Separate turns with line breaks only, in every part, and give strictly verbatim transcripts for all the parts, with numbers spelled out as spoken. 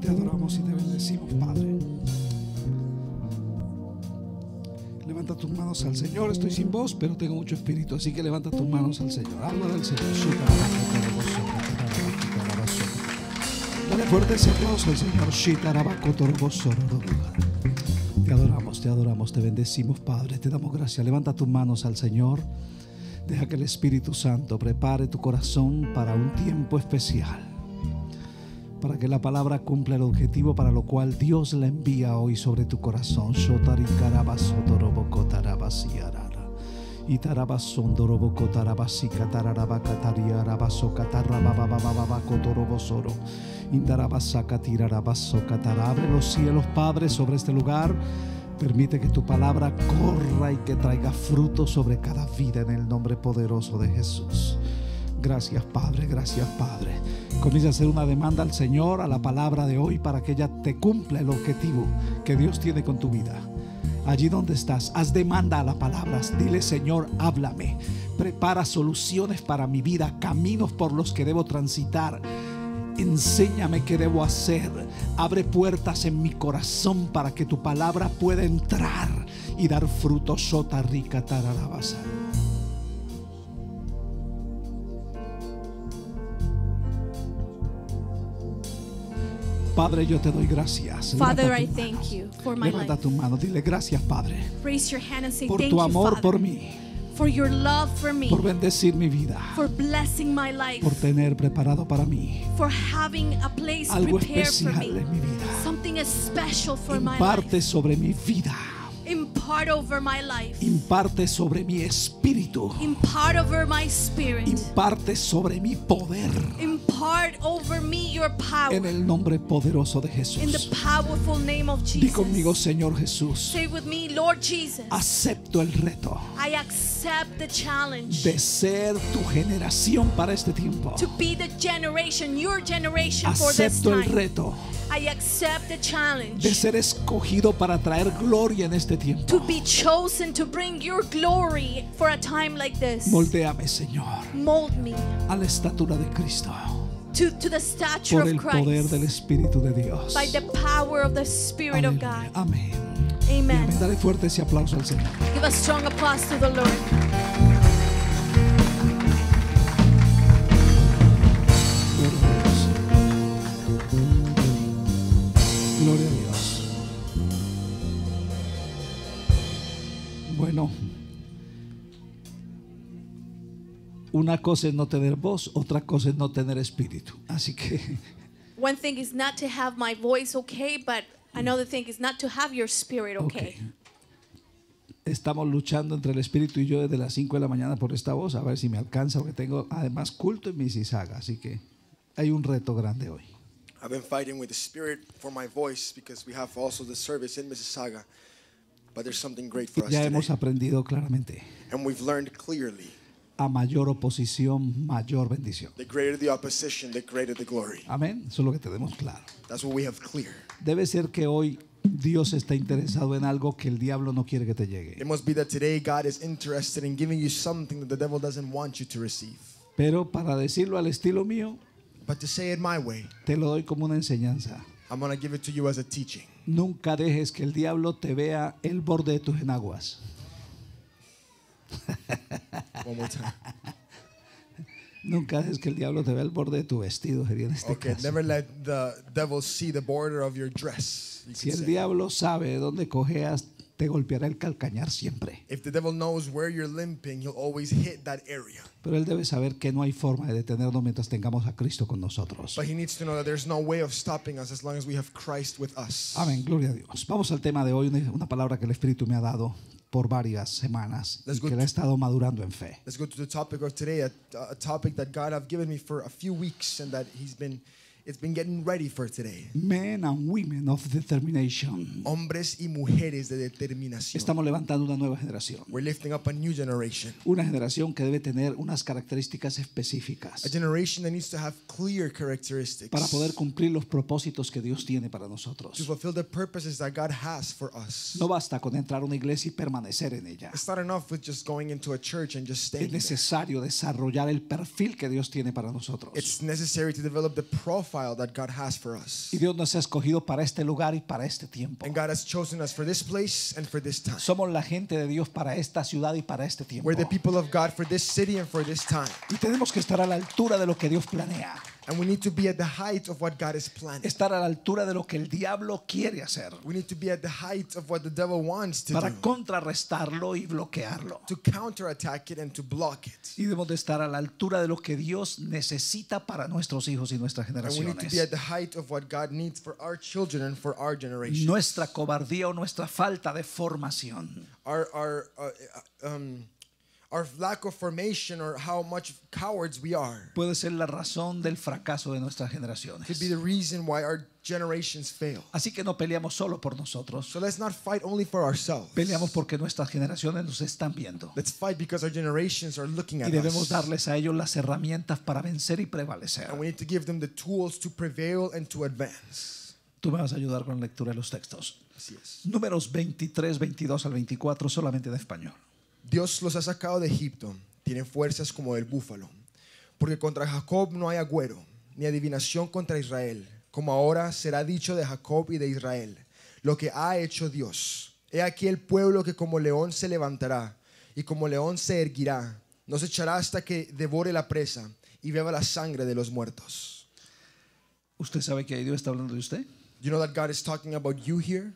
te adoramos y te bendecimos, Padre. Levanta tus manos al Señor. Estoy sin voz, pero tengo mucho espíritu, así que levanta tus manos al Señor. Habla del Señor. Dale fuerte ese aplauso al Señor. Te adoramos, te adoramos, te bendecimos, Padre. Te damos gracias. Levanta tus manos al Señor. Deja que el Espíritu Santo prepare tu corazón para un tiempo especial, para que la palabra cumpla el objetivo para lo cual Dios la envía hoy sobre tu corazón. Abre los cielos, Padre, sobre este lugar. Permite que tu palabra corra y que traiga fruto sobre cada vida en el nombre poderoso de Jesús. Gracias, Padre, gracias, Padre. Comienza a hacer una demanda al Señor, a la palabra de hoy, para que ella te cumpla el objetivo que Dios tiene con tu vida. Allí donde estás, haz demanda a las palabras. Dile: Señor, háblame. Prepara soluciones para mi vida, caminos por los que debo transitar. Enséñame qué debo hacer. Abre puertas en mi corazón para que tu palabra pueda entrar y dar fruto. Sota rica tararabasa. Padre, yo te doy gracias.
Father, I thank you for my
Levanta
life.
tu mano, dile: gracias, Padre,
Raise your hand and say
por
thank
tu
you,
amor
Father,
por mí,
for your love for me,
por bendecir mi vida,
for blessing my life,
por tener preparado para mí
for having a place
algo
prepared for
especial
me,
en mi vida.
something special for my
Imparte
life.
sobre mi vida,
Impart over my life.
imparte sobre mi espíritu,
Impart over my spirit.
imparte sobre mi poder,
Impart over me your power.
en el nombre poderoso de
In the
Jesús.
powerful name of
Di conmigo:
Jesus.
Señor Jesús,
Say with me, Lord Jesus,
acepto el reto
I accept the challenge
de ser tu generación para este tiempo.
to be the generation, your generation for this
Acepto el
time.
reto
I accept the
de
challenge
ser escogido para traer gloria en este
to
tiempo.
be chosen to bring your glory for a time like this.
Moldeame, Señor,
Mold me
a la estatura de Cristo,
to, to the stature
por
of
el poder
Christ
del Espíritu de Dios.
by the power of the Spirit of
Aleluya.
God.
Amén. Y
Amen.
amén. Dale fuerte ese aplauso al Señor.
Give a strong applause to the Lord.
Gloria a Dios. Gloria a Dios. Bueno, una cosa es no tener voz, otra cosa es no tener espíritu. Así que
One thing is not to have my voice, okay, but another thing is not to have your spirit, okay.
ok. Estamos luchando entre el espíritu y yo desde las cinco de la mañana por esta voz, a ver si me alcanza, porque tengo además culto en Mississauga, así que hay un reto grande hoy.
I've been fighting with the spirit for my voice because we have also the service in Mississauga. But there's something great for us
Ya
today.
hemos aprendido claramente:
And we've learned clearly,
a mayor oposición, mayor bendición.
the greater the opposition, the greater the glory.
Amén. Eso es lo que tenemos claro.
That's what we have clear.
Debe ser que hoy Dios está interesado en algo que el diablo no quiere que te llegue.
It must be that today God is interested in giving you something that the devil doesn't want you to receive.
Pero para decirlo al estilo mío,
But to say it my way,
te lo doy como una enseñanza.
I'm going to give it to you as a teaching.
Nunca dejes que el diablo te vea el borde de tus enaguas.
One more time.
Nunca dejes que el diablo te vea el borde de tu vestido, sería en este
Okay,
caso.
never let the devil see the border of your dress. you
Si
could
el
say.
diablo sabe de dónde cojeas, te golpeará el calcañar siempre.
If the devil knows where you're limping, he'll always hit that area.
Pero él debe saber que no hay forma de detenernos mientras tengamos a Cristo con nosotros.
But he needs to know that there's no way of stopping us as long as we have Christ with us.
Amén, gloria a Dios. Vamos al tema de hoy, una una palabra que el Espíritu me ha dado por varias semanas y
Let's go
que la he estado madurando en fe.
Let's go to the topic of today, a, a topic that God have given me for a few weeks and that he's been it's been getting ready for today.
Men and women of determination.
Hombres y mujeres de determinación.
Estamos levantando una nueva generación.
We're lifting up a new generation.
Una generación que debe tener unas características
A
específicas
generation that needs to have clear characteristics
para poder cumplir los propósitos que Dios tiene para
to
nosotros.
fulfill the purposes that God has for us.
No basta con entrar a una iglesia y permanecer en ella.
It's not enough with just going into a church and just
Es
staying there.
necesario desarrollar el perfil que Dios tiene para nosotros.
It's necessary to develop the profile profile that God has for us.
Y Dios nos ha escogido para este lugar y para este tiempo.
And God has chosen us for this place and for this time.
Somos la gente de Dios para esta ciudad y para este tiempo.
We're the people of God for this city and for this time.
Y tenemos que estar a la altura de lo que Dios planea.
And we need to be at the height of what God is planning.
Estar a la altura de lo que el diablo quiere hacer.
We need to be at the height of what the devil wants to
Para
do.
contrarrestarlo y bloquearlo.
To counterattack it and to block it.
Y debemos de estar a la altura de lo que Dios necesita para nuestros hijos y nuestras
And we need to
generaciones.
be at the height of what God needs for our children and for our generation.
Nuestra cobardía o nuestra falta de formación
Our our uh, uh, um, our lack of formation or how much cowards we are
puede ser la razón del fracaso de nuestras generaciones.
could be the reason why our generations fail.
Así que no peleamos solo por nosotros.
So let's not fight only for ourselves.
Peleamos porque nuestras generaciones nos están viendo.
Let's fight because our generations are looking
Y
at
debemos
us.
darles a ellos las herramientas para vencer y prevalecer.
And we need to give them the tools to prevail and to advance.
Tú me vas a ayudar con la lectura de los textos.
Así es.
Números veintitrés, veintidós al veinticuatro, solamente de español.
Dios los ha sacado de Egipto, tienen fuerzas como el búfalo, porque contra Jacob no hay agüero, ni adivinación contra Israel, como ahora será dicho de Jacob y de Israel, lo que ha hecho Dios. He aquí el pueblo que como león se levantará, y como león se erguirá, no se echará hasta que devore la presa y beba la sangre de los muertos.
¿Usted sabe que Dios está hablando de usted?
You know that God is talking about you here?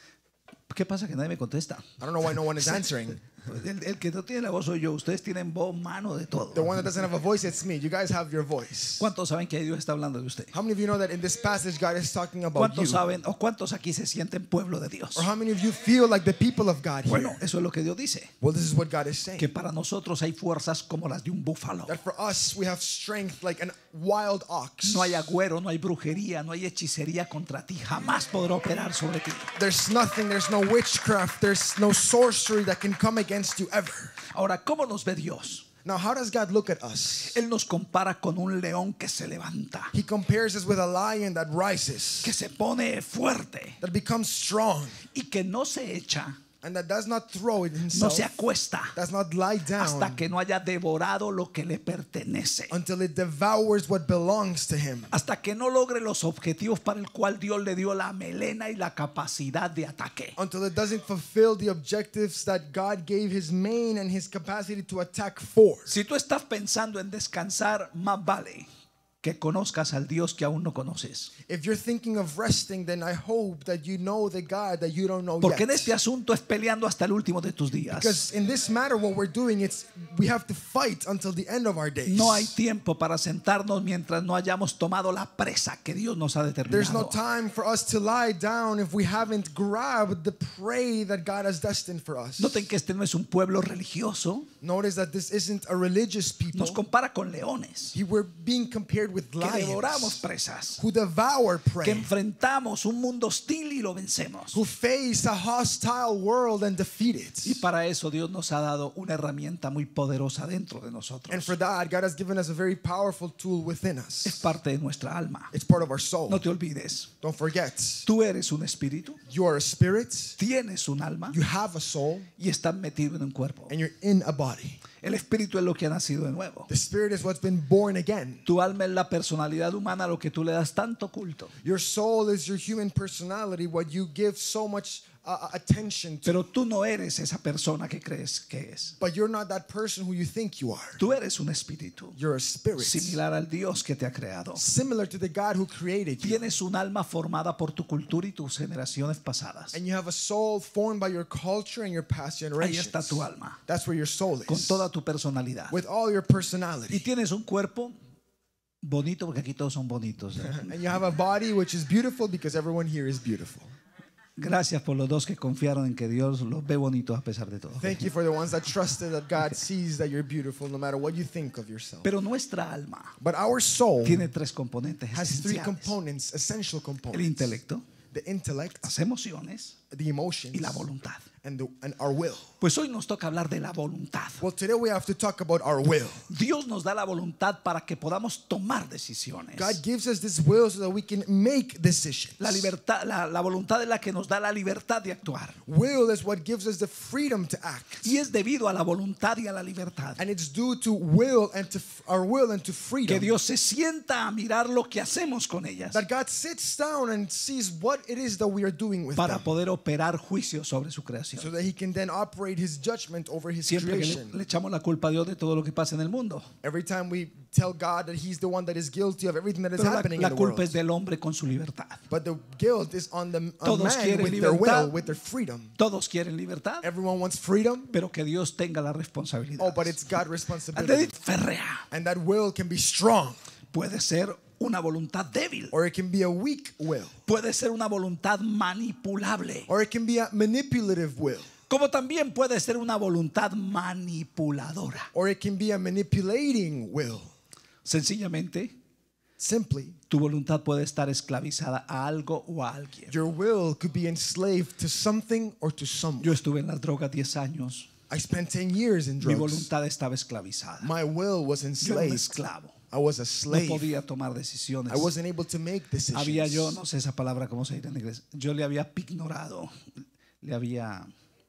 ¿Qué pasa que nadie me contesta?
I don't know why no one is answering.
El, el que no tiene la voz soy yo. Ustedes tienen voz, mano, de todo.
The one that doesn't have a voice, it's me. You guys have your voice.
¿Cuántos saben que Dios está hablando de usted?
How many of you know that in this passage God is talking about you?
¿Cuántos saben o cuántos aquí se sienten pueblo de Dios?
Or how many of you feel like the people of God here?
Bueno, eso es lo que Dios dice.
Well, this is what God is saying.
Que para nosotros hay fuerzas como las de un búfalo.
That for us, we have strength like a wild ox.
No hay agüero, no hay brujería, no hay hechicería contra ti. Jamás podrá operar sobre ti.
There's nothing, there's no witchcraft, there's no sorcery that can come against you ever.
Ahora, ¿cómo nos ve Dios?
Now, how does God look at us?
Él nos compara con un león que se levanta,
He compares us with a lion that rises,
que se pone fuerte
that becomes strong,
y que no se echa,
and that does not throw it
no
himself,
se acuesta
does not lie
hasta
down
que no haya devorado lo que le pertenece,
until it devours what belongs to him,
hasta que no logre los objetivos para el cual Dios le dio la melena y la capacidad de ataque.
until it doesn't fulfill the objectives that God gave his mane and his capacity to attack for.
Si tú estás pensando en descansar, más vale que conozcas al Dios que aún no conoces.
If you're thinking of resting, then I hope that you know the God that you don't know
Porque en
yet.
este asunto es peleando hasta el último de tus días.
Because in this matter, what we're doing, it's we have to fight until the end of our days.
No hay tiempo para sentarnos mientras no hayamos tomado la presa que Dios nos ha
There's no
determinado.
time for us to lie down if we haven't grabbed the prey that God has destined for us.
Noten que este no es un pueblo religioso.
Notice that this isn't a religious people.
Nos compara con leones
He, we're being compared with
que devoramos
lions
presas,
who devour
que
prey,
enfrentamos un mundo hostil y lo vencemos.
who face a hostile world and defeat
Y
it.
para eso Dios nos ha dado una herramienta muy poderosa dentro de
And
nosotros.
for that, God has given us a very powerful tool within
Es
us.
parte de nuestra alma.
It's part of our soul.
No te olvides,
Don't forget,
tú eres un espíritu,
you are a spirit,
tienes un alma
you have a soul,
y estás metido en un cuerpo.
and you're in a body.
El espíritu es lo que ha nacido de nuevo.
The spirit is what's been born again.
Tu alma es la personalidad humana a lo que tú le das tanto culto.
Your soul is your human personality, what you give so much uh, attention to.
Pero tú no eres esa persona que crees que es.
But you're not that person who you think you are.
Tú eres un espíritu
You're a spirit,
similar al Dios que te ha creado.
similar to the God who created you.
Tienes un alma formada por tu cultura y tus generaciones pasadas.
And you have a soul formed by your culture and your past
Ahí
generations.
está tu alma,
That's where your soul
con
is.
toda tu personalidad.
With all your
Y
personality.
tienes un cuerpo bonito, porque aquí todos son bonitos.
And you have a body which is beautiful because everyone here is beautiful.
Gracias por los dos que confiaron en que Dios los ve bonitos a pesar de todo.
Thank you for the ones that trusted that God sees that you're beautiful no matter what you think of yourself.
Pero nuestra alma
But our soul
tiene tres componentes
has three
esenciales:
components, essential
el
components.
intelecto,
The intellect,
las emociones
the emotions,
y la voluntad.
and, the, and our will.
Pues hoy nos toca hablar de la voluntad.
Well, today we have to talk about our will.
Dios nos da la voluntad para que podamos tomar decisiones.
God gives us this will so that we can make decisions.
La libertad, la, la voluntad es la que nos da la libertad de actuar.
Will is what gives us the freedom to act.
Y es debido a la voluntad y a la libertad
And it's due to will and to f- our will and to
que
freedom
Dios se sienta a mirar lo que hacemos con ellas
that God sits down and sees what it is that we are doing with
para
them,
poder operar juicio sobre su
so
creación.
that he can then operate his judgment over his
Siempre que
creation.
le, le echamos la culpa a Dios de todo lo que pasa en el mundo.
Every time we tell God that he's the one that is guilty of everything that is
Pero la,
happening
la
in the
culpa
world.
es del hombre con su libertad.
But the guilt is on the on
Todos
man
quieren
with their
libertad.
will, with their freedom.
Todos quieren libertad,
Everyone wants freedom.
pero que Dios tenga la responsabilidad.
Oh, but it's God's
Antes
responsibility.
de férrea,
And that will can be strong,
puede ser una voluntad débil,
or it can be a weak will,
puede ser una voluntad manipulable,
or it can be a manipulative will,
como también puede ser una voluntad manipuladora.
or it can be a manipulating will.
Sencillamente,
Simply,
tu voluntad puede estar esclavizada a algo o a alguien.
your will could be enslaved to something or to someone.
Yo estuve en las drogas diez años.
I spent ten years in
Mi
drugs.
voluntad estaba esclavizada.
My will was
Yo era un
enslaved.
esclavo.
I was a
No
slave.
podía tomar decisiones.
I wasn't able to make
Había yo,
decisions.
no sé esa palabra cómo se dice en inglés. Yo le había ignorado, le había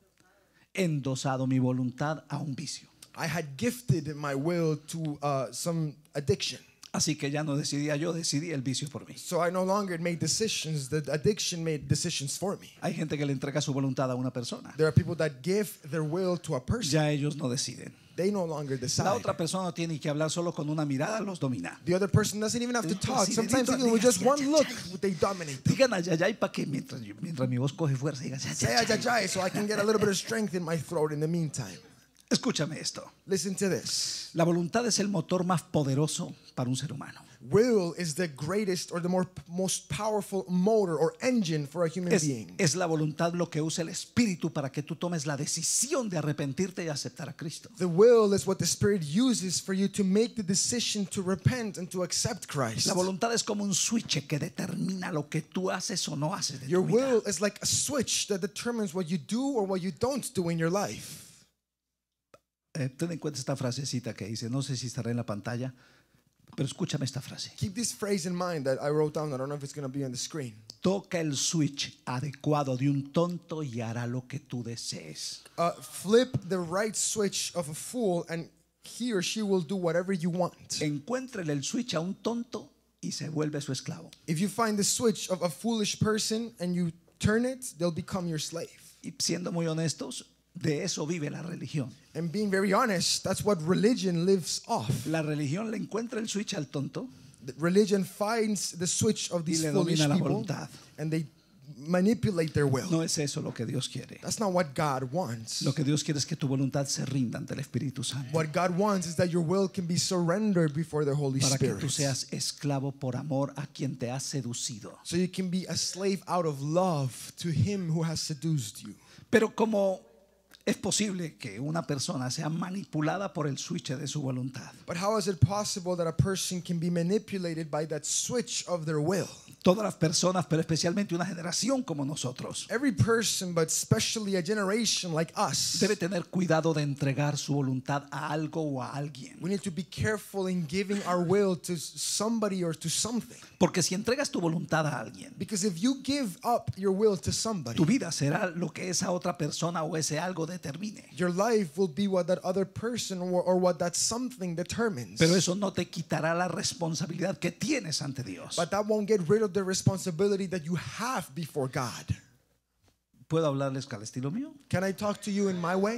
endosado mi voluntad a un vicio.
I had gifted my will to uh, some addiction.
Así que ya no decidía yo, decidí el vicio por mí.
So I no longer made decisions. The addiction made decisions for me.
Hay gente que le entrega su voluntad a una persona.
There are people that give their will to a person.
Ya ellos no deciden.
They no longer
La
decide.
otra persona no tiene que hablar, solo con una mirada los domina.
The other person doesn't even have to talk.
Sí,
Sometimes
dedito,
even with
diga,
just
sí,
one
ay,
look,
ay.
they dominate them.
Digan ayayay para que mientras, yo- mientras mi voz coge fuerza, digan
Say
ayayay.
ajajai so I can get a little bit of strength in my throat in the meantime.
Escúchame esto.
Listen to this.
La voluntad es el motor más poderoso para un ser humano.
Will is the greatest or the more most powerful motor or engine for a human
Es,
being.
es la voluntad lo que usa el Espíritu para que tú tomes la decisión de arrepentirte y aceptar a Cristo.
The will is what the Spirit uses for you to make the decision to repent and to accept Christ.
La voluntad es como un switch que determina lo que tú haces o no haces de
Your
tu vida.
will is like a switch that determines what you do or what you don't do in your life.
Eh, ten en cuenta esta frasecita que dice, no sé si estará en la pantalla, pero escúchame esta frase.
Keep this phrase in mind that I wrote down. I don't know if it's going to be on the screen.
Toca el switch adecuado de un tonto y hará lo que tú desees.
Uh, flip the right switch of a fool and he or she will do whatever you want.
Encuéntrele el switch a un tonto y se vuelve su esclavo.
If you find the switch of a foolish person and you turn it, they'll become your slave.
Y siendo muy honestos, de eso vive la religión.
And being very honest, that's what religion lives off.
La religión le encuentra el switch al tonto
The religion finds the switch of
y
these
le
foolish
domina la
people
voluntad.
and they manipulate their will.
No es eso lo que Dios quiere.
That's not what God wants.
Lo que Dios quiere es que tu voluntad se rinda ante el Espíritu Santo
What God wants is that your will can be surrendered before the Holy
para que
Spirit.
tú seas esclavo por amor a quien te ha seducido.
So you can be a slave out of love to him who has seduced you.
Pero como es posible que una persona sea manipulada por el switch de su voluntad.
But how is it possible that a person can be manipulated by that switch of their will?
Todas las personas, pero especialmente una generación como nosotros,
Every person, but especially a generation like us,
debe tener cuidado de entregar su voluntad a algo o a alguien.
we need to be careful in giving our will to somebody or to something.
Porque si entregas tu voluntad a alguien,
Because if you give up your will to somebody,
tu vida será lo que esa otra persona o ese algo determine.
your life will be what that other person or, or what that something determines.
Pero eso no te quitará la responsabilidad que tienes ante Dios.
But that won't get rid of the responsibility that you have before God.
¿Puedo hablarles al estilo mío?
Can I talk to you in my way?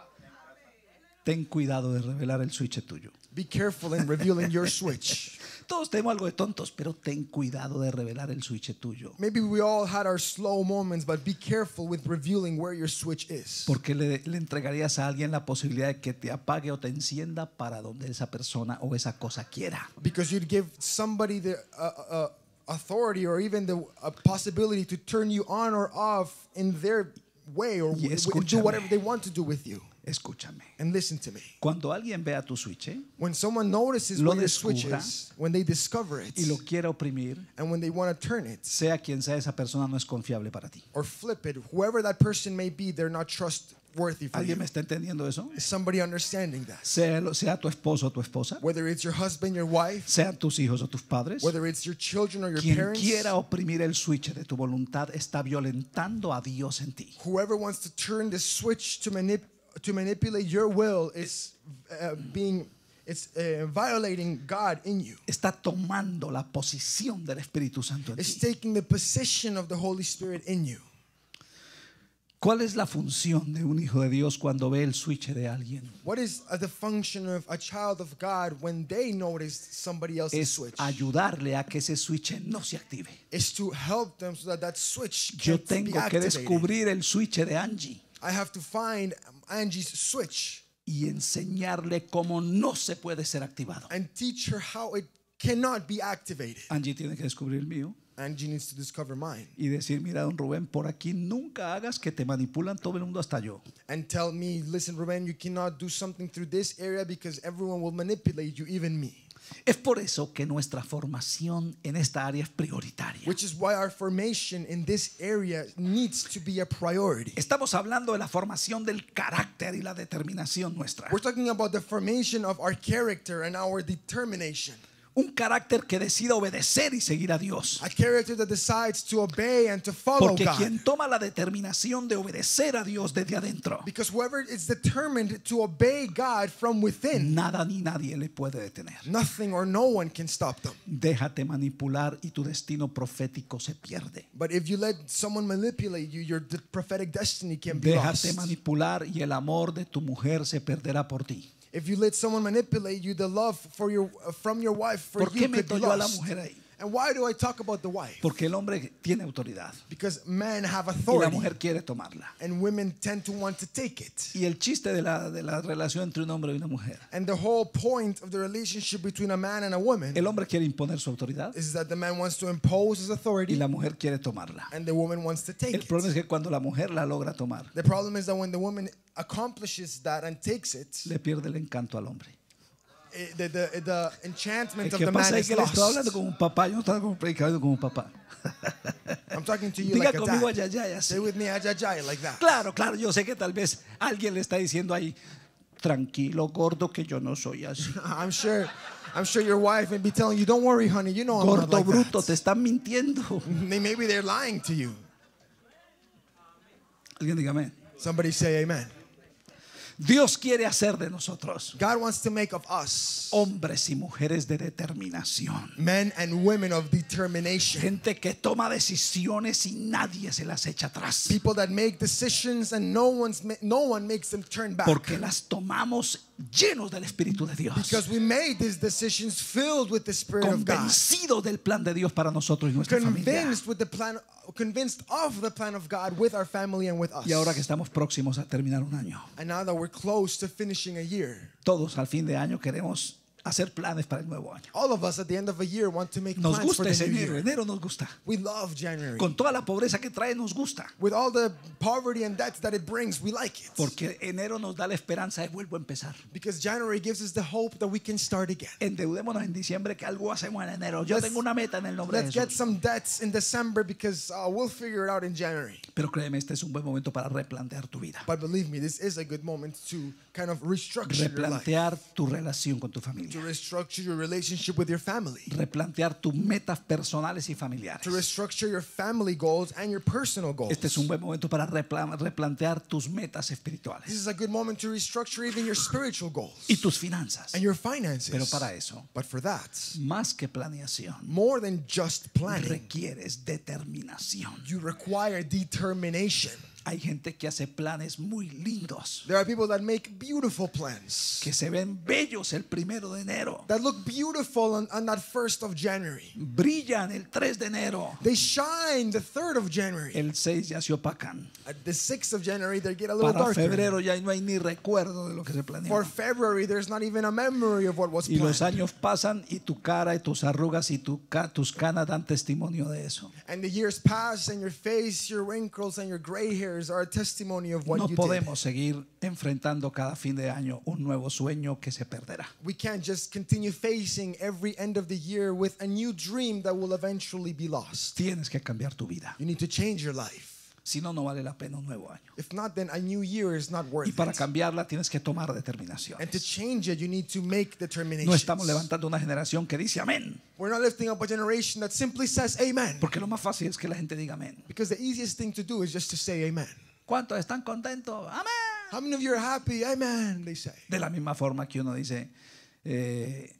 Ten cuidado de revelar el switch tuyo.
Be careful in revealing your switch.
Todos tenemos algo de tontos, pero ten cuidado de revelar el switch tuyo.
Maybe we all had our slow moments, but be careful with revealing where your switch is.
Porque le, le entregarías a alguien la posibilidad de que te apague o te encienda para donde esa persona o esa cosa quiera.
Because you'd give somebody the uh, uh, authority or even the uh, possibility to turn you on or off in their way or
Y
w- w- do
escúchame.
whatever they want to do with you.
Escúchame.
And listen to me.
Cuando alguien vea tu switch
When someone notices
Lo
where your
descubra,
switch is, when they discover it,
y lo quiera oprimir,
and when they want to turn it
sea quien sea, esa persona no es confiable para ti.
or flip it, whoever that person may be, they're not trustworthy for
¿Alguien
you.
me está entendiendo eso?
Is somebody understanding that?
Sea, lo- sea tu esposo o tu esposa,
Whether it's your husband, your wife,
sean tus hijos o tus padres,
whether it's your children or your
quien
parents,
quiera oprimir el switch de tu voluntad está violentando a Dios en ti.
whoever wants to turn the switch to manip- to manipulate your will is uh, being it's uh, violating God in you.
Está tomando la posición del Espíritu Santo en
It's
ti.
taking the position of the Holy Spirit in you.
¿Cuál es la función de un hijo de Dios cuando ve el switch de alguien?
What is uh, the function of a child of God when they notice somebody else's
Es
switch?
ayudarle a que ese switch no se active.
Is to help them so that that switch
Yo
can be
tengo que
activated.
descubrir el switch de Angie
I have to find Angie's switch
y enseñarle cómo no se puede ser activado.
and teach her how it cannot be activated.
Angie tiene que descubrir el mío
Angie needs to discover mine
y decir, mira, don Rubén, por aquí nunca hagas que te manipulan todo el mundo hasta yo.
and tell me, listen, Ruben, you cannot do something through this area because everyone will manipulate you, even me.
Es por eso que nuestra formación en esta área es prioritaria.
Which is why our formation in this area needs to be a priority.
Estamos hablando de la formación del carácter y la determinación nuestra.
We're talking about the formation of our character and our determination.
Un carácter que decida obedecer y seguir a Dios.
A character that decides to obey and to follow
Porque
God.
quien toma la determinación de obedecer a Dios desde adentro,
Because whoever is determined to obey God from within,
nada ni nadie le puede detener.
nothing or no one can stop them.
Déjate manipular y tu destino profético se pierde.
But if you let someone manipulate you, your de- prophetic destiny can be
Déjate
lost.
manipular y el amor de tu mujer se perderá por ti.
If you let someone manipulate you, the love for your uh, from your wife for
¿Por qué
you could
meto
be
yo a la
lost.
mujer ahí?
And why do I talk about the wife?
Porque el hombre tiene autoridad
Because men have
y la
authority
mujer quiere tomarla.
and women tend to want to take it.
Y el chiste de la, de la relación entre un hombre y una mujer,
And the whole point of the relationship between a man and a woman
el hombre quiere imponer su autoridad
is that the man wants to impose his
y
authority
la mujer quiere tomarla.
and the woman wants to take
El problema es
it.
que cuando la mujer la logra tomar,
The problem is that when the woman accomplishes that and takes it,
le pierde el encanto al hombre.
eh, the, the, the enchantment
El
of
que
the
pasa
man
es
is
que le estoy hablando
lost.
como un papá, yo no estoy como predicando como un papá.
I'm talking to you
Diga
like a
conmigo
dad.
ayayay así.
Say with me, ajajay, like that.
Claro, claro, yo sé que tal vez alguien le está diciendo ahí, tranquilo, gordo, que yo no soy así.
I'm sure, I'm sure your wife may be telling you, "Don't worry, honey. You know I'm not
Gordo
like
bruto,
that."
te están mintiendo.
They- Maybe they're lying to you.
Alguien dígame.
Somebody say amen.
Dios quiere hacer de nosotros
God wants to make of us
hombres y mujeres de determinación.
men and women of determination.
Gente que toma decisiones y nadie se las echa atrás.
People that make decisions and no one's ma- no one makes them turn back.
Porque las tomamos llenos del Espíritu de Dios.
Because we made these decisions filled with the Spirit of God.
Convencidos del plan de Dios para nosotros y nuestra familia.
Convinced with the plan, convinced of the plan of God with our family and with us.
Y ahora que estamos próximos a terminar un año,
And now that we're close to finishing a year,
todos al fin de año queremos hacer planes para el nuevo año.
all of us at the end of a year want to make
Nos
plans for
gusta ese
the new
enero,
year.
enero nos gusta.
We love January.
Con toda la pobreza que trae nos gusta.
With all the poverty and debts that it brings, we like it.
Porque enero nos da la esperanza de vuelvo a empezar.
Because January gives us the hope that we can start again.
Endeudémonos en diciembre que algo hacemos en enero. Yo
Let's-
tengo una meta en el nombre de
Let's get
Jesús.
some debts in December because uh, we'll figure it out in January.
Pero créeme, este es un buen momento para replantear tu vida.
But believe me, this is a good moment to kind of restructure your life.
Replantear tu relación con tu
To
familia.
restructure your relationship with your family.
Replantear tus metas personales y familiares.
To restructure your family goals and your personal goals.
Este es un buen momento para repla- replantear tus metas
This
espirituales
is a good moment to restructure even your spiritual goals
y tus finanzas.
and your finances.
Pero para eso,
But for that,
más que planeación,
more than just planning,
requieres determinación.
you require determination.
Hay gente que hace planes muy lindos,
There are people that make beautiful plans
que se ven bellos el primero de enero,
that look beautiful on, on that first of January.
brillan el tres de enero,
They shine the third of January.
el seis ya se opacan.
At the sixth of January, they get a little
Para
darker.
febrero ya no hay ni recuerdo de lo que se planeó.
For February, there's not even a memory of what was
Y los
planned.
años pasan y tu cara y tus arrugas y tu ca- tus canas dan testimonio de eso.
And the years pass, and your face, your wrinkles, and your gray hairs years are a testimony of what
No
you
podemos seguir enfrentando cada fin de año un nuevo sueño que se perderá.
did. We can't just continue facing every end of the year with a new dream that will eventually be lost.
Tienes que cambiar tu vida.
You need to change your life.
Si no, no vale la pena un nuevo año.
If not, then a new year is not worth
Y para
it.
cambiarla tienes que tomar
And to
determinaciones.
change it, you need to make determinations.
No estamos levantando una generación que dice amén.
We're not lifting up a generation that simply says amen.
Porque lo más fácil es que la gente diga amén.
Because the easiest thing to do is just to say amen.
¿Cuántos están contentos? Amén.
How many of you are happy? Amen, they say.
De la misma forma que uno dice, eh,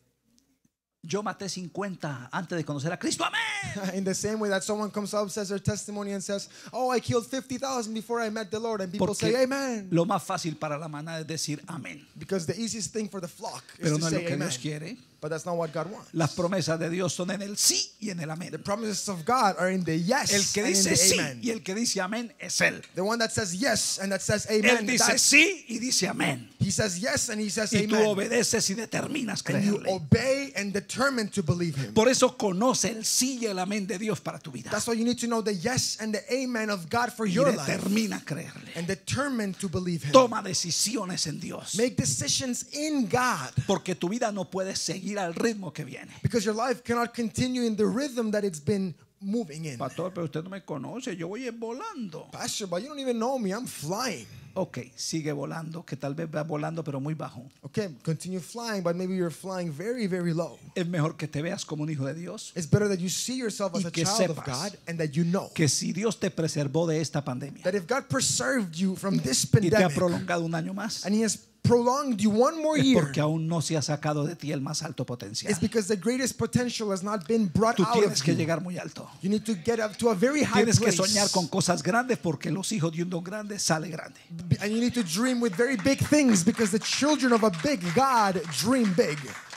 yo maté cincuenta antes de conocer a Cristo. Amén.
In the same way that someone comes up, says their testimony and says, oh, I killed fifty thousand before I met the Lord. And people say
Porque
amen.
lo más fácil para la manada es decir amén.
Because the easiest thing for the flock is
Pero
to
no es lo
say
que
amen.
Dios quiere.
But that's not what God wants.
Las promesas de Dios son en el sí y en el
The
amén.
promises of God are in the yes
El que
and in
dice
the
sí
amen.
y el que dice amén es Él.
The one that says yes and that says
Él
amen.
dice
that's-
sí y dice amén.
He says yes and he says
Y tú
amen.
obedeces y determinas
And you
creerle.
obey and determine to believe him.
Por eso conoce el sí y el amén de Dios para tu vida.
That's why you need to know the yes and the amen of God for
Y
your life.
determina creerle.
And determine to believe him.
Toma decisiones en Dios.
Make decisions in God.
Porque tu vida no puede seguir al ritmo que viene.
Because your life cannot continue in the rhythm that it's been moving in.
Pastor, pero usted no me conoce, yo voy volando.
Pastor, but you don't even know me. I'm flying.
Ok, sigue volando, que tal vez va volando pero muy bajo.
Okay, continue flying, but maybe you're flying very, very low.
Es mejor que te veas como un hijo de Dios.
It's better that you see yourself as
Y
a
que
child of
sepas
God and that you know
Que si Dios te preservó de esta pandemia
that if God preserved you from this
y te ha
pandemic
prolongado un año más,
and he has prolonged you one more
es
year,
porque aún no se ha sacado de ti el más alto potencial.
it's because the greatest potential has not been brought
Tú
out
tienes
of
que
you.
llegar muy alto.
You need to get up to a very high
Tienes que
place.
soñar con cosas grandes porque los hijos de un don grande sale grande.
And you need to dream with very big things because the children of a big God dream big.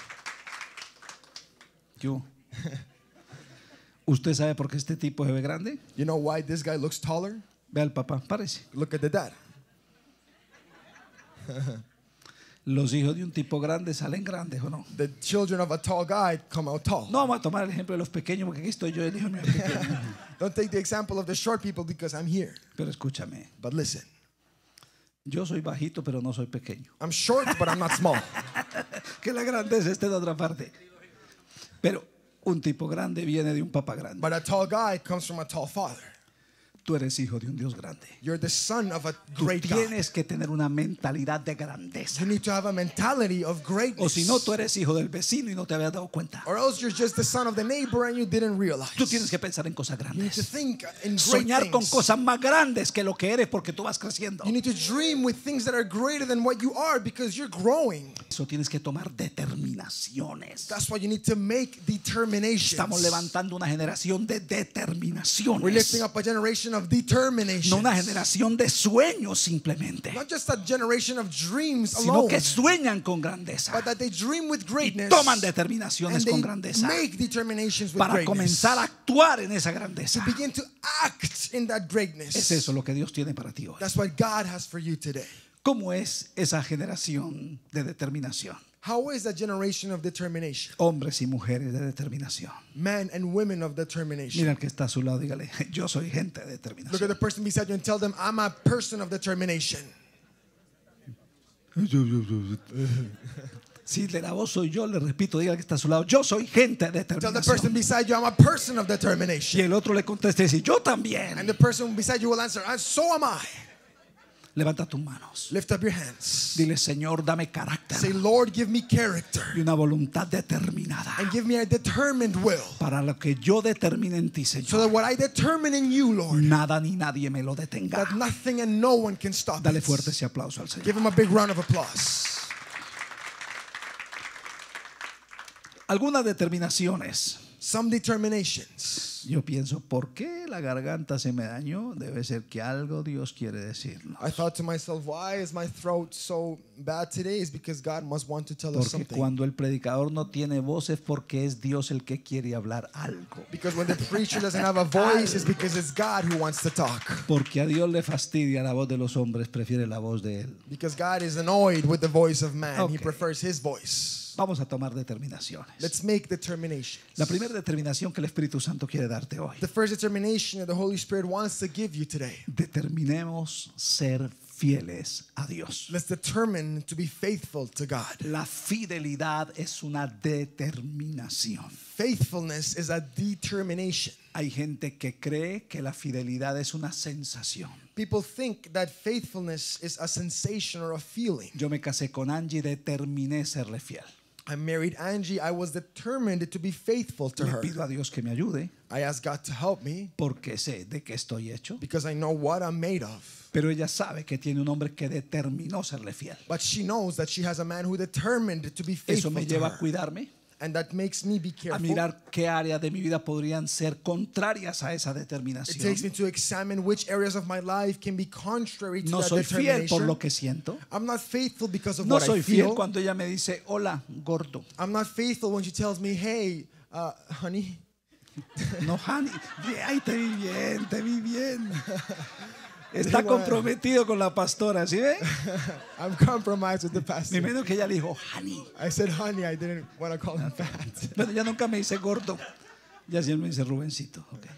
Yo. ¿Usted sabe por qué este tipo se ve grande?
You know why this guy looks taller?
Ve al papá, parece.
Look at the dad.
Los hijos de un tipo grande salen grandes, ¿o no?
The children of a tall guy come out tall.
No vamos a tomar el ejemplo de los pequeños porque aquí estoy yo, el hijo mío es pequeño.
Don't take the example of the short people because I'm here.
Pero escúchame,
But listen,
yo soy bajito pero no soy pequeño.
I'm short, but I'm not small.
Que la grandeza esté en otra parte. Pero un tipo grande viene de un papá grande.
But a tall guy comes from a tall father.
Tú eres hijo de un Dios grande.
You're the son of a
Tú
great God.
tienes que tener una mentalidad de grandeza.
You need to have a mentality of
O
greatness.
si no, tú eres hijo del vecino y no te habías dado cuenta.
Or else you're just the son of the neighbor and you didn't realize.
Tú tienes que pensar en cosas
You need to
grandes.
think in great
Soñar con
things.
cosas más grandes que lo que eres porque tú vas creciendo.
You need to dream with things that are greater than what you are because you're growing.
Eso tienes que tomar determinaciones.
That's why you need to make determinations.
Estamos levantando una generación de
We're
determinaciones.
lifting up a generation of determination.
No una generación de sueños simplemente,
Not just a generation of dreams
sino
alone,
que sueñan con grandeza
but that they dream with
y
greatness
toman
and
determinaciones
they
con grandeza
make determinations with
para
greatness.
comenzar a actuar en esa grandeza.
To begin to act in that greatness.
Es eso lo que Dios tiene para ti hoy.
That's what God has for you today.
¿Cómo es esa generación de determinación?
How is that generation of determination?
Hombres y mujeres de determinación.
Men and women of determination.
Mira al que está a su lado, dígale, yo soy gente de
Look at
determinación.
the person beside you and tell them, I'm a person of determination.
Si de la voz soy yo, le repito, dígale que está a su lado, yo soy gente de
Tell the person
determinación.
beside you, I'm a person of
Y
determination.
el otro le contesta y dice, yo
And
también.
the person beside you will answer, and so am I.
Levanta tus manos.
Lift up your hands.
Dile, Señor, dame
Say,
carácter
Lord, give me character
y una voluntad determinada
and give me a determined will.
para lo que yo determine en ti,
So
Señor.
that what I determine in you, Lord,
Nada ni nadie me lo detenga.
that nothing and no one can stop
Dale
it.
fuerte ese aplauso al Señor.
Give him a big round of applause.
Algunas determinaciones.
Some determinations.
Yo pienso, ¿por qué la garganta se me dañó? Debe ser que algo Dios quiere decirnos.
I thought to myself, why is my throat so bad today? Is because God must want to tell us
Porque
something.
cuando el predicador no tiene voz es porque es Dios el que quiere hablar algo.
Because when the preacher doesn't have a voice, it's because it's God who wants to talk.
Porque a Dios le fastidia la voz de los hombres, prefiere la voz de Él.
Because God is annoyed with the voice of man. He
Okay.
prefers his voice.
Vamos a tomar determinaciones.
Let's make determinations.
La primera determinación que el Espíritu Santo quiere darte hoy.
The first determination that the Holy Spirit wants to give you today.
Determinemos ser fieles a Dios.
Let's determine to be faithful to God.
La fidelidad es una determinación.
Faithfulness is a determination.
Hay gente que cree que la fidelidad es una sensación.
People think that faithfulness is a sensation or a feeling.
Yo me casé con Angie y determiné serle fiel.
I married Angie. I was determined to be faithful to
Le
her.
pido a Dios que me ayude
I asked God to help me
porque sé de qué estoy hecho.
because I know what I'm made of.
Pero ella sabe que tiene un hombre que determinó serle fiel.
But she knows that she has a man who determined to be
Eso
faithful
me
to
lleva a
her.
cuidarme,
And that makes me be
a
careful.
mirar qué áreas de mi vida podrían ser contrarias a esa
It takes
determinación.
me to examine which areas of my life can be contrary to
No
that
soy fiel por
determination.
lo que siento.
I'm not faithful because of
No
what I
soy fiel
feel.
cuando ella me dice, hola, gordo.
I'm not faithful when she tells me, hey, uh, honey.
No, honey. Ay, te vi bien, te vi bien. Está comprometido con la pastora, ¿sí ve?
I'm compromised with the
Me
pastor.
imagino que ella le dijo, honey.
I said, honey, I didn't want to call him fat.
Bueno, ya nunca me dice gordo. Ya siempre me dice Rubencito. Ok.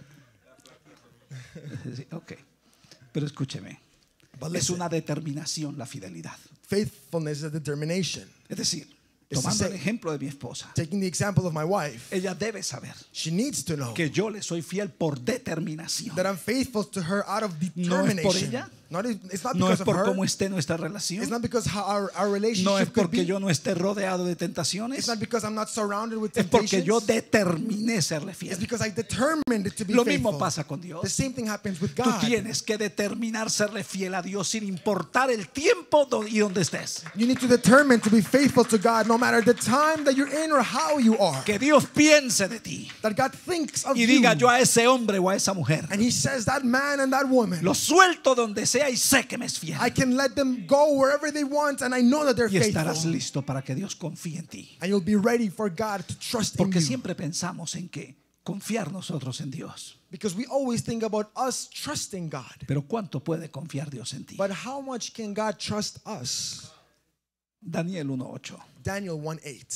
Sí, ok. Pero escúcheme.
But
Es
listen,
una determinación la fidelidad.
faithfulness is a determination.
Es decir,
It's
tomando
to
el
say-
ejemplo de mi esposa,
Taking the example of my wife,
ella debe saber
she needs to know
que yo le soy fiel por determinación.
that I'm faithful to her out of
No es por
determination.
ella.
Not, it's not
No
because
es por
of her.
cómo esté nuestra
It's
relación.
not because how our, our relationship
No es
could
porque
be.
yo no esté rodeado de tentaciones.
It's not because I'm not surrounded with
Es porque
temptations.
yo determiné serle
It's
fiel.
because I determined to be
Lo
faithful.
mismo pasa con Dios.
The same thing happens with
Tú
God.
tienes que determinar serle fiel a Dios sin importar el tiempo do- y donde estés.
You need to determine to be faithful to God no matter the time that you're in or how you are.
Que Dios piense de ti
That God thinks of
y
you.
diga, yo a ese hombre o a esa mujer
And He says, that man and that woman,
lo suelto donde sea y sé que me es fiel.
I can let them go wherever they want and I know that they're
Y estarás
faithful.
listo para que Dios confíe en ti.
And you'll be ready for God to trust in
Porque
you.
siempre pensamos en que confiar nosotros en Dios.
Because we always think about us trusting God.
Pero ¿cuánto puede confiar Dios en ti?
But how much can God trust us?
Daniel uno ocho.
Daniel one eight.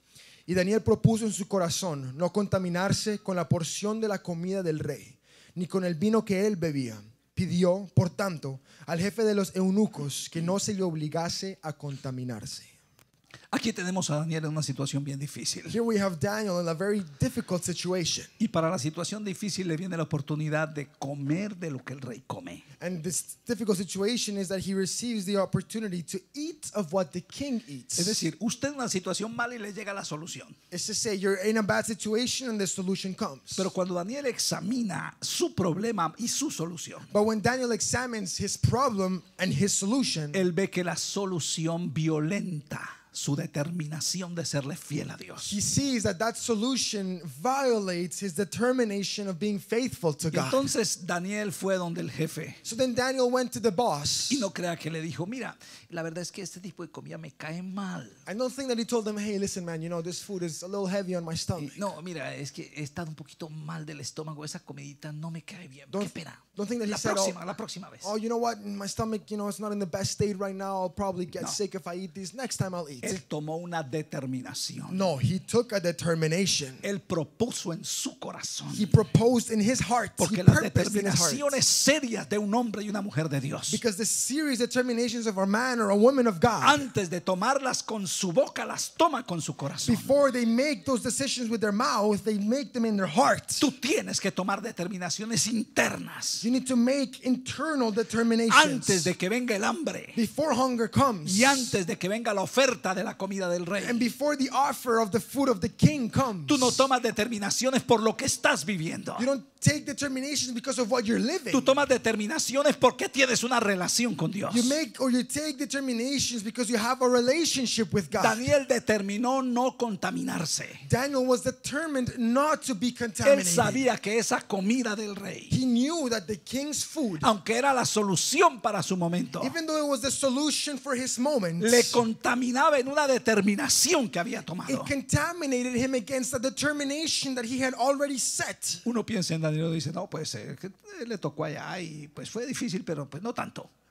Y Daniel propuso en su corazón no contaminarse con la porción de la comida del rey, ni con el vino que él bebía. Pidió, por tanto, al jefe de los eunucos que no se le obligase a contaminarse.
Aquí tenemos a Daniel en una situación bien difícil.
Here we have Daniel in a very difficult situation.
Y para la situación difícil le viene la oportunidad de comer de lo que el rey come.
And this difficult situation is that he receives the opportunity to eat of what the king eats.
Es decir, usted en una situación mala y le llega la solución.
It's to say you're in a bad situation and the solution comes.
Pero cuando Daniel examina su problema y su solución,
But when Daniel examines his problem and his solution,
él ve que la solución violenta su determinación de serle fiel a Dios.
he sees that that solution violates his determination of being faithful to
Y
God.
entonces Daniel fue donde el jefe.
So then Daniel went to the boss.
Y no crea que le dijo, mira, la verdad es que este tipo de comida me cae mal.
I don't think that he told him, hey, listen, man, you know, this food is a little heavy on my
Y,
stomach.
no, mira, es que he estado un poquito mal del estómago. Esa comidita no me cae bien.
Don't-
Qué pena.
don't think that he
La
said,
próxima,
oh,
la próxima vez.
Oh, you know what? My stomach, you know, it's not in the best state right now. I'll probably get
No.
sick if I eat these. Next time I'll eat.
Él tomó una determinación.
No, he took a determination.
Él propuso en su corazón.
He proposed in his heart. He
Porque las
purposed in his heart.
determinaciones serias de un hombre y una mujer de Dios,
Because the serious determinations of a man or a woman of God,
antes de tomarlas con su boca, las toma con su corazón.
before they make those decisions with their mouth, they make them in their heart.
Tú tienes que tomar determinaciones internas
You need to make internal determinations
antes de que venga el hambre
before hunger comes
y antes de que venga la oferta de la comida del rey.
and before the offer of the food of the king comes.
Tú no tomas determinaciones por lo que estás viviendo.
You don't take determinations because of what you're living.
Tú tomas determinaciones porque tienes una relación con Dios.
You make or you take determinations because you have a relationship with God.
Daniel determinó no contaminarse.
Daniel was determined not to be
Él
contaminated.
sabía que esa comida del rey,
He knew that the king's food,
aunque era la solución para su momento,
even though it was the solution for his moment,
le contaminaba en una determinación que había tomado.
it contaminated him against the determination that he had already set.
Uno piensa en Daniel y dice, no, pues eh, que le tocó allá y pues fue difícil, pero pues no tanto.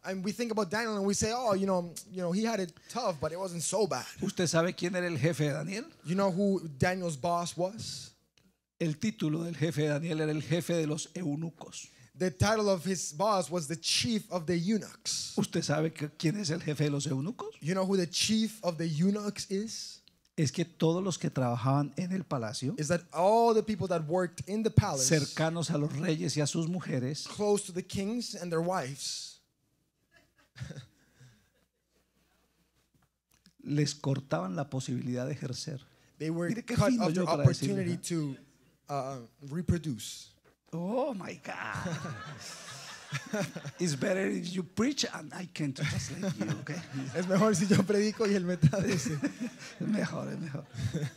And we think about Daniel and we say, oh, you know, you know, he had it tough, but it wasn't so bad.
¿Usted sabe quién era el jefe de Daniel?
You know who Daniel's boss was?
El título del jefe de Daniel era el jefe de los eunucos.
The title of his boss was the chief of the eunuchs.
¿Usted sabe que- quién es el jefe de los eunucos?
You know who the chief of the eunuchs is?
Es que todos los que trabajaban en el palacio,
Is that all the people that worked in the palace,
cercanos a los reyes y a sus mujeres,
close to the kings and their wives,
les cortaban la posibilidad de ejercer.
they were
Mire qué
cut
fino
of
yo
their
para
opportunity
decirle.
to uh, reproduce.
Oh my God. It's better if you preach and I can translate you, okay?
Es mejor si yo predico y él me traduce.
Es mejor, es mejor.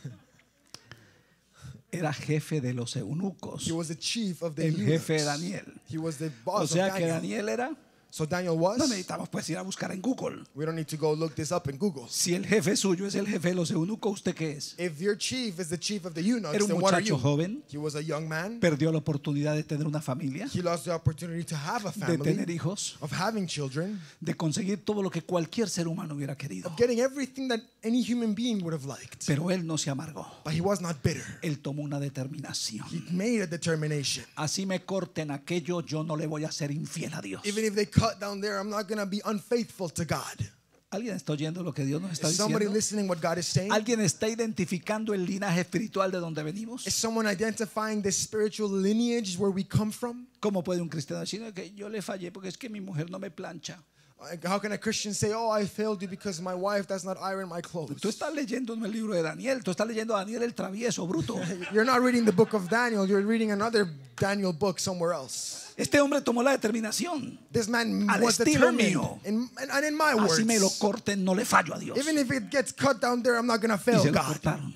Era jefe de los eunucos.
He was the chief of the
El jefe de
eunuchs.
Daniel.
He was the
O
boss
sea
of
que
Daniel.
Daniel era.
So Daniel was.
No necesitamos pues ir a buscar en Google.
We don't need to go look this up in Google.
Si el jefe suyo es el jefe de los eunucos, ¿usted qué es?
If your chief is the chief of the eunuchs,
Era un
then what are
muchacho
you?
joven.
He was a young man.
Perdió la oportunidad de tener una familia,
He lost the opportunity to have a
de tener
family,
hijos,
of having children,
de conseguir todo lo que cualquier ser humano hubiera querido.
of getting everything that any human being would have liked.
Pero él no se amargó.
But he was not bitter.
Él tomó una determinación.
He made a determination.
Así me corten aquello, yo no le voy a ser infiel a Dios.
Even if they cut down there, I'm not going to be unfaithful to God.
¿Alguien está oyendo lo que Dios nos está
Is somebody
diciendo?
listening what God is saying?
¿Alguien está identificando el linaje espiritual de donde venimos?
Is someone identifying the spiritual lineage where we come from?
¿Cómo puede un cristiano decir que yo le fallé porque es que mi mujer no me plancha?
Like, how can a Christian say, oh, I failed you because my wife does not iron my clothes?
Tú estás leyendo en el libro de Daniel, tú estás leyendo a Daniel el travieso, bruto.
You're not reading the book of Daniel, you're reading another Daniel book somewhere else.
Este hombre tomó la determinación.
This man
Al
was
estilo
determined.
mío.
In, and, and in my words,
Así me lo corten, no le fallo a Dios.
even if it gets cut down there, I'm not going to
Y
fail
se lo
God.
cortaron.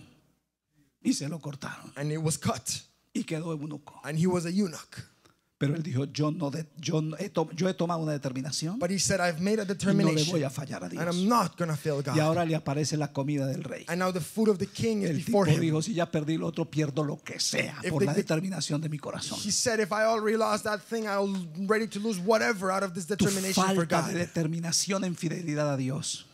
Y se lo cortaron.
And it was cut.
Y quedó eunuco.
And he was a eunuch.
Pero él dijo, yo, no de- yo, no he, to- yo he tomado una determinación
But he said, I've made a
y no le
determination.
voy a fallar a
And
Dios.
I'm not going to fail God.
Y ahora le aparece la comida del rey.
And now the food of the king is
El tipo
before him.
dijo, si ya perdí lo otro, pierdo lo que sea
If
por
the-
la
the-
determinación de mi corazón.
He said, if I already lost that thing, I'm ready to lose whatever out of this
Tu
determination for
falta de
God.
determinación en fidelidad a Dios.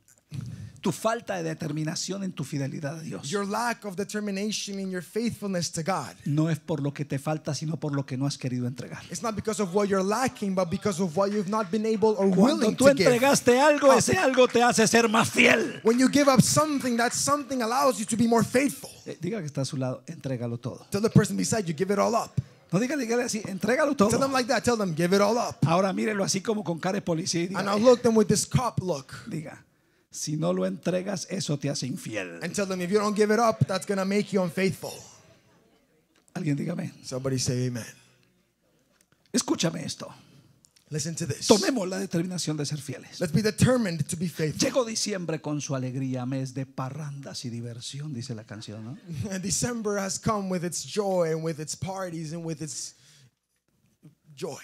Tu falta de determinación en tu fidelidad a Dios.
Your lack of determination in your faithfulness to God.
No es por lo que te falta, sino por lo que no has querido entregar.
It's not because of what you're lacking, but because of what you've not been able or
Cuando
willing
tú
to give.
entregaste algo, ese algo te hace ser más fiel.
When you give up something, that something allows you to be more faithful.
Eh, Diga que está a su lado, entrégalo todo.
Tell the person beside you, give it all up.
No diga, dígale así, entrégalo todo.
Tell them like that. Tell them, give it all up.
Ahora mírelo así como con cara de policía y
And now
diga,
look them with this cop look.
diga, si no lo entregas, eso te hace infiel.
And tell them, if you don't give it up, that's going to make you unfaithful.
Alguien dígame,
Somebody say amen.
escúchame esto.
Listen to this.
Tomemos la determinación de ser fieles.
Let's be determined to be faithful.
Llegó diciembre con su alegría, mes de parrandas y diversión, dice la canción, ¿no?
December has come with its joy and with its parties and with its joy.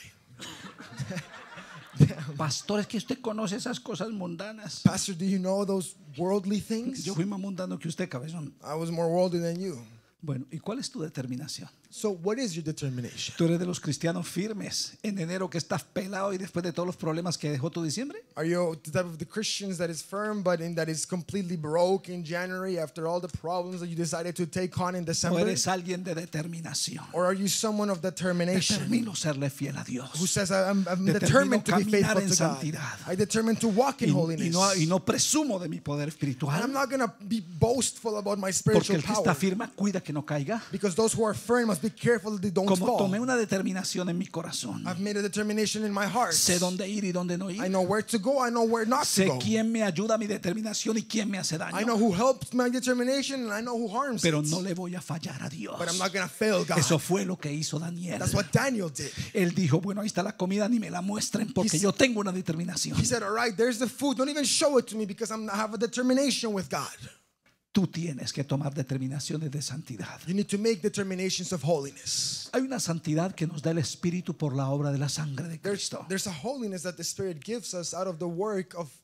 Pastor, es que usted conoce esas cosas mundanas.
Pastor, do you know those worldly things?
Yo fui más mundano que usted, cabezón.
I was more worldly than you.
Bueno, ¿y cuál es tu determinación?
So what is your determination?
¿Tú eres de los cristianos firmes en enero que estás pelado y después de todos los problemas que dejó tu diciembre?
Are you the type of the Christians that is firm but in that is completely broke in January after all the problems that you decided to take on in
¿O
December?
eres alguien de determinación?
Or are you someone of determination
Determino serle fiel a Dios.
who says I'm, I'm
Determino
determined to be
caminar
faithful
en
to God?
santidad.
I determined to walk
Y,
in
y
holiness.
no, y no presumo de mi poder
And
espiritual.
I'm not going to be boastful about my
Porque
spiritual
el que está
power.
firme cuida que no caiga.
Because those who are firm must be careful that they don't
Como
fall.
tomé una determinación en mi corazón.
I've made a determination in my heart.
Sé dónde ir y dónde no
I
ir.
know where to go. I know where not to
Sé
go.
quién me ayuda a mi determinación y quién me hace
I
daño.
know who helps my determination and I know who harms
Pero
it.
no le voy a fallar a Dios.
But I'm not going to fail God.
Eso fue lo que hizo Daniel.
That's what Daniel did.
Él dijo, bueno, ahí está la comida, ni me la muestren porque
He
yo tengo una determinación.
He said, all right, there's the food. Don't even show it to me because I'm, I have a determination with God.
Tú tienes que tomar determinaciones de santidad.
You need to make determinations of holiness.
Hay una santidad que nos da el Espíritu por la obra de la sangre de
There's,
Cristo.
there's a holiness that the Spirit gives us out of the work of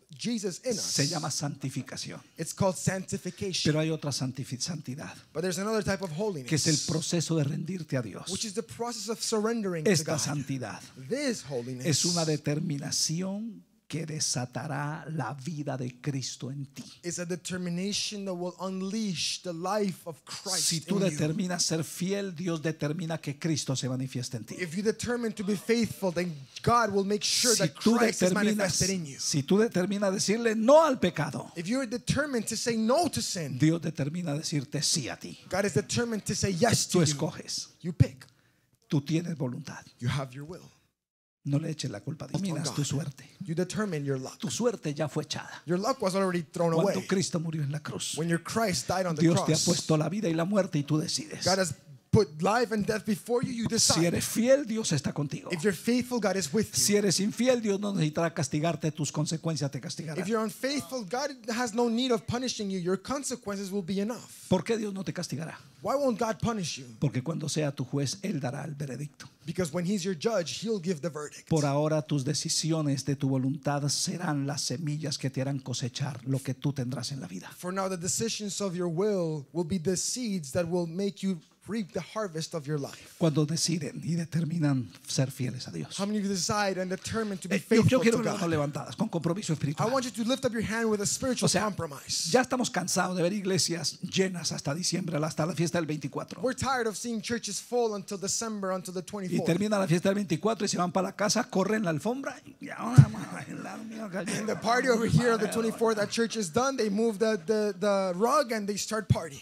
Jesus in us.
Se llama santificación.
It's called sanctification.
Pero hay otra santifi- santidad,
But there's another type of
que es el
holiness,
proceso de rendirte a Dios.
which is the process of surrendering to
Esta
God.
santidad
This holiness
es una determinación que desatará la vida de Cristo en ti.
is a determination that will unleash the life of Christ
Si tú
in you.
determinas ser fiel, Dios determina que Cristo se manifieste en ti.
If you determine to be faithful, then God will make sure
Si
that
tú
Christ is
determinas,
manifested in you.
si tú determinas decirle no al pecado,
If you're determined to say no to sin,
Dios determina decirte sí a ti.
God is determined to say yes
Tú
to you.
escoges,
You pick.
tú tienes voluntad.
You have your will.
No le eches la culpa a Dios. Determinas tu suerte.
You determine your luck.
Tu suerte ya fue echada.
Your luck was already thrown
Cuando
away.
Cristo murió en la cruz,
When your Christ died on the
Dios te ha
cross,
puesto la vida y la muerte y tú decides.
God has put life and death before you. You
Si
decide.
eres fiel, Dios está contigo.
If you're faithful, God is with
Si
you.
eres infiel, Dios no necesitará castigarte, tus consecuencias te castigarán.
If you're unfaithful, God has no need of punishing you. Your consequences will be enough.
¿Por qué Dios no te castigará?
Why won't God punish you?
Porque cuando sea tu juez, Él dará el veredicto.
Because when He's your judge, He'll give the verdict.
Por ahora tus decisiones de tu voluntad serán las semillas que te harán cosechar lo que tú tendrás en la vida.
For now, the decisions of your will will be the seeds that will make you reap the harvest of your life.
Cuando deciden y determinan ser fieles a Dios.
How many of you decide and determine to be
Eh, Yo, yo
faithful
quiero
to
ver las manos
God?
levantadas con compromiso
I
espiritual.
want you to lift up your hand with a spiritual
O sea,
compromise.
ya estamos cansados de ver iglesias llenas hasta diciembre, hasta la fiesta del veinticuatro.
We're tired of seeing churches full until December, until the
Y
twenty-fourth.
termina la fiesta del veinticuatro y se van para la casa, corren la alfombra y ahora vamos a bailar, mío, que
And the party over here on the twenty-fourth, that church is done. They move the, the, the rug and they start partying.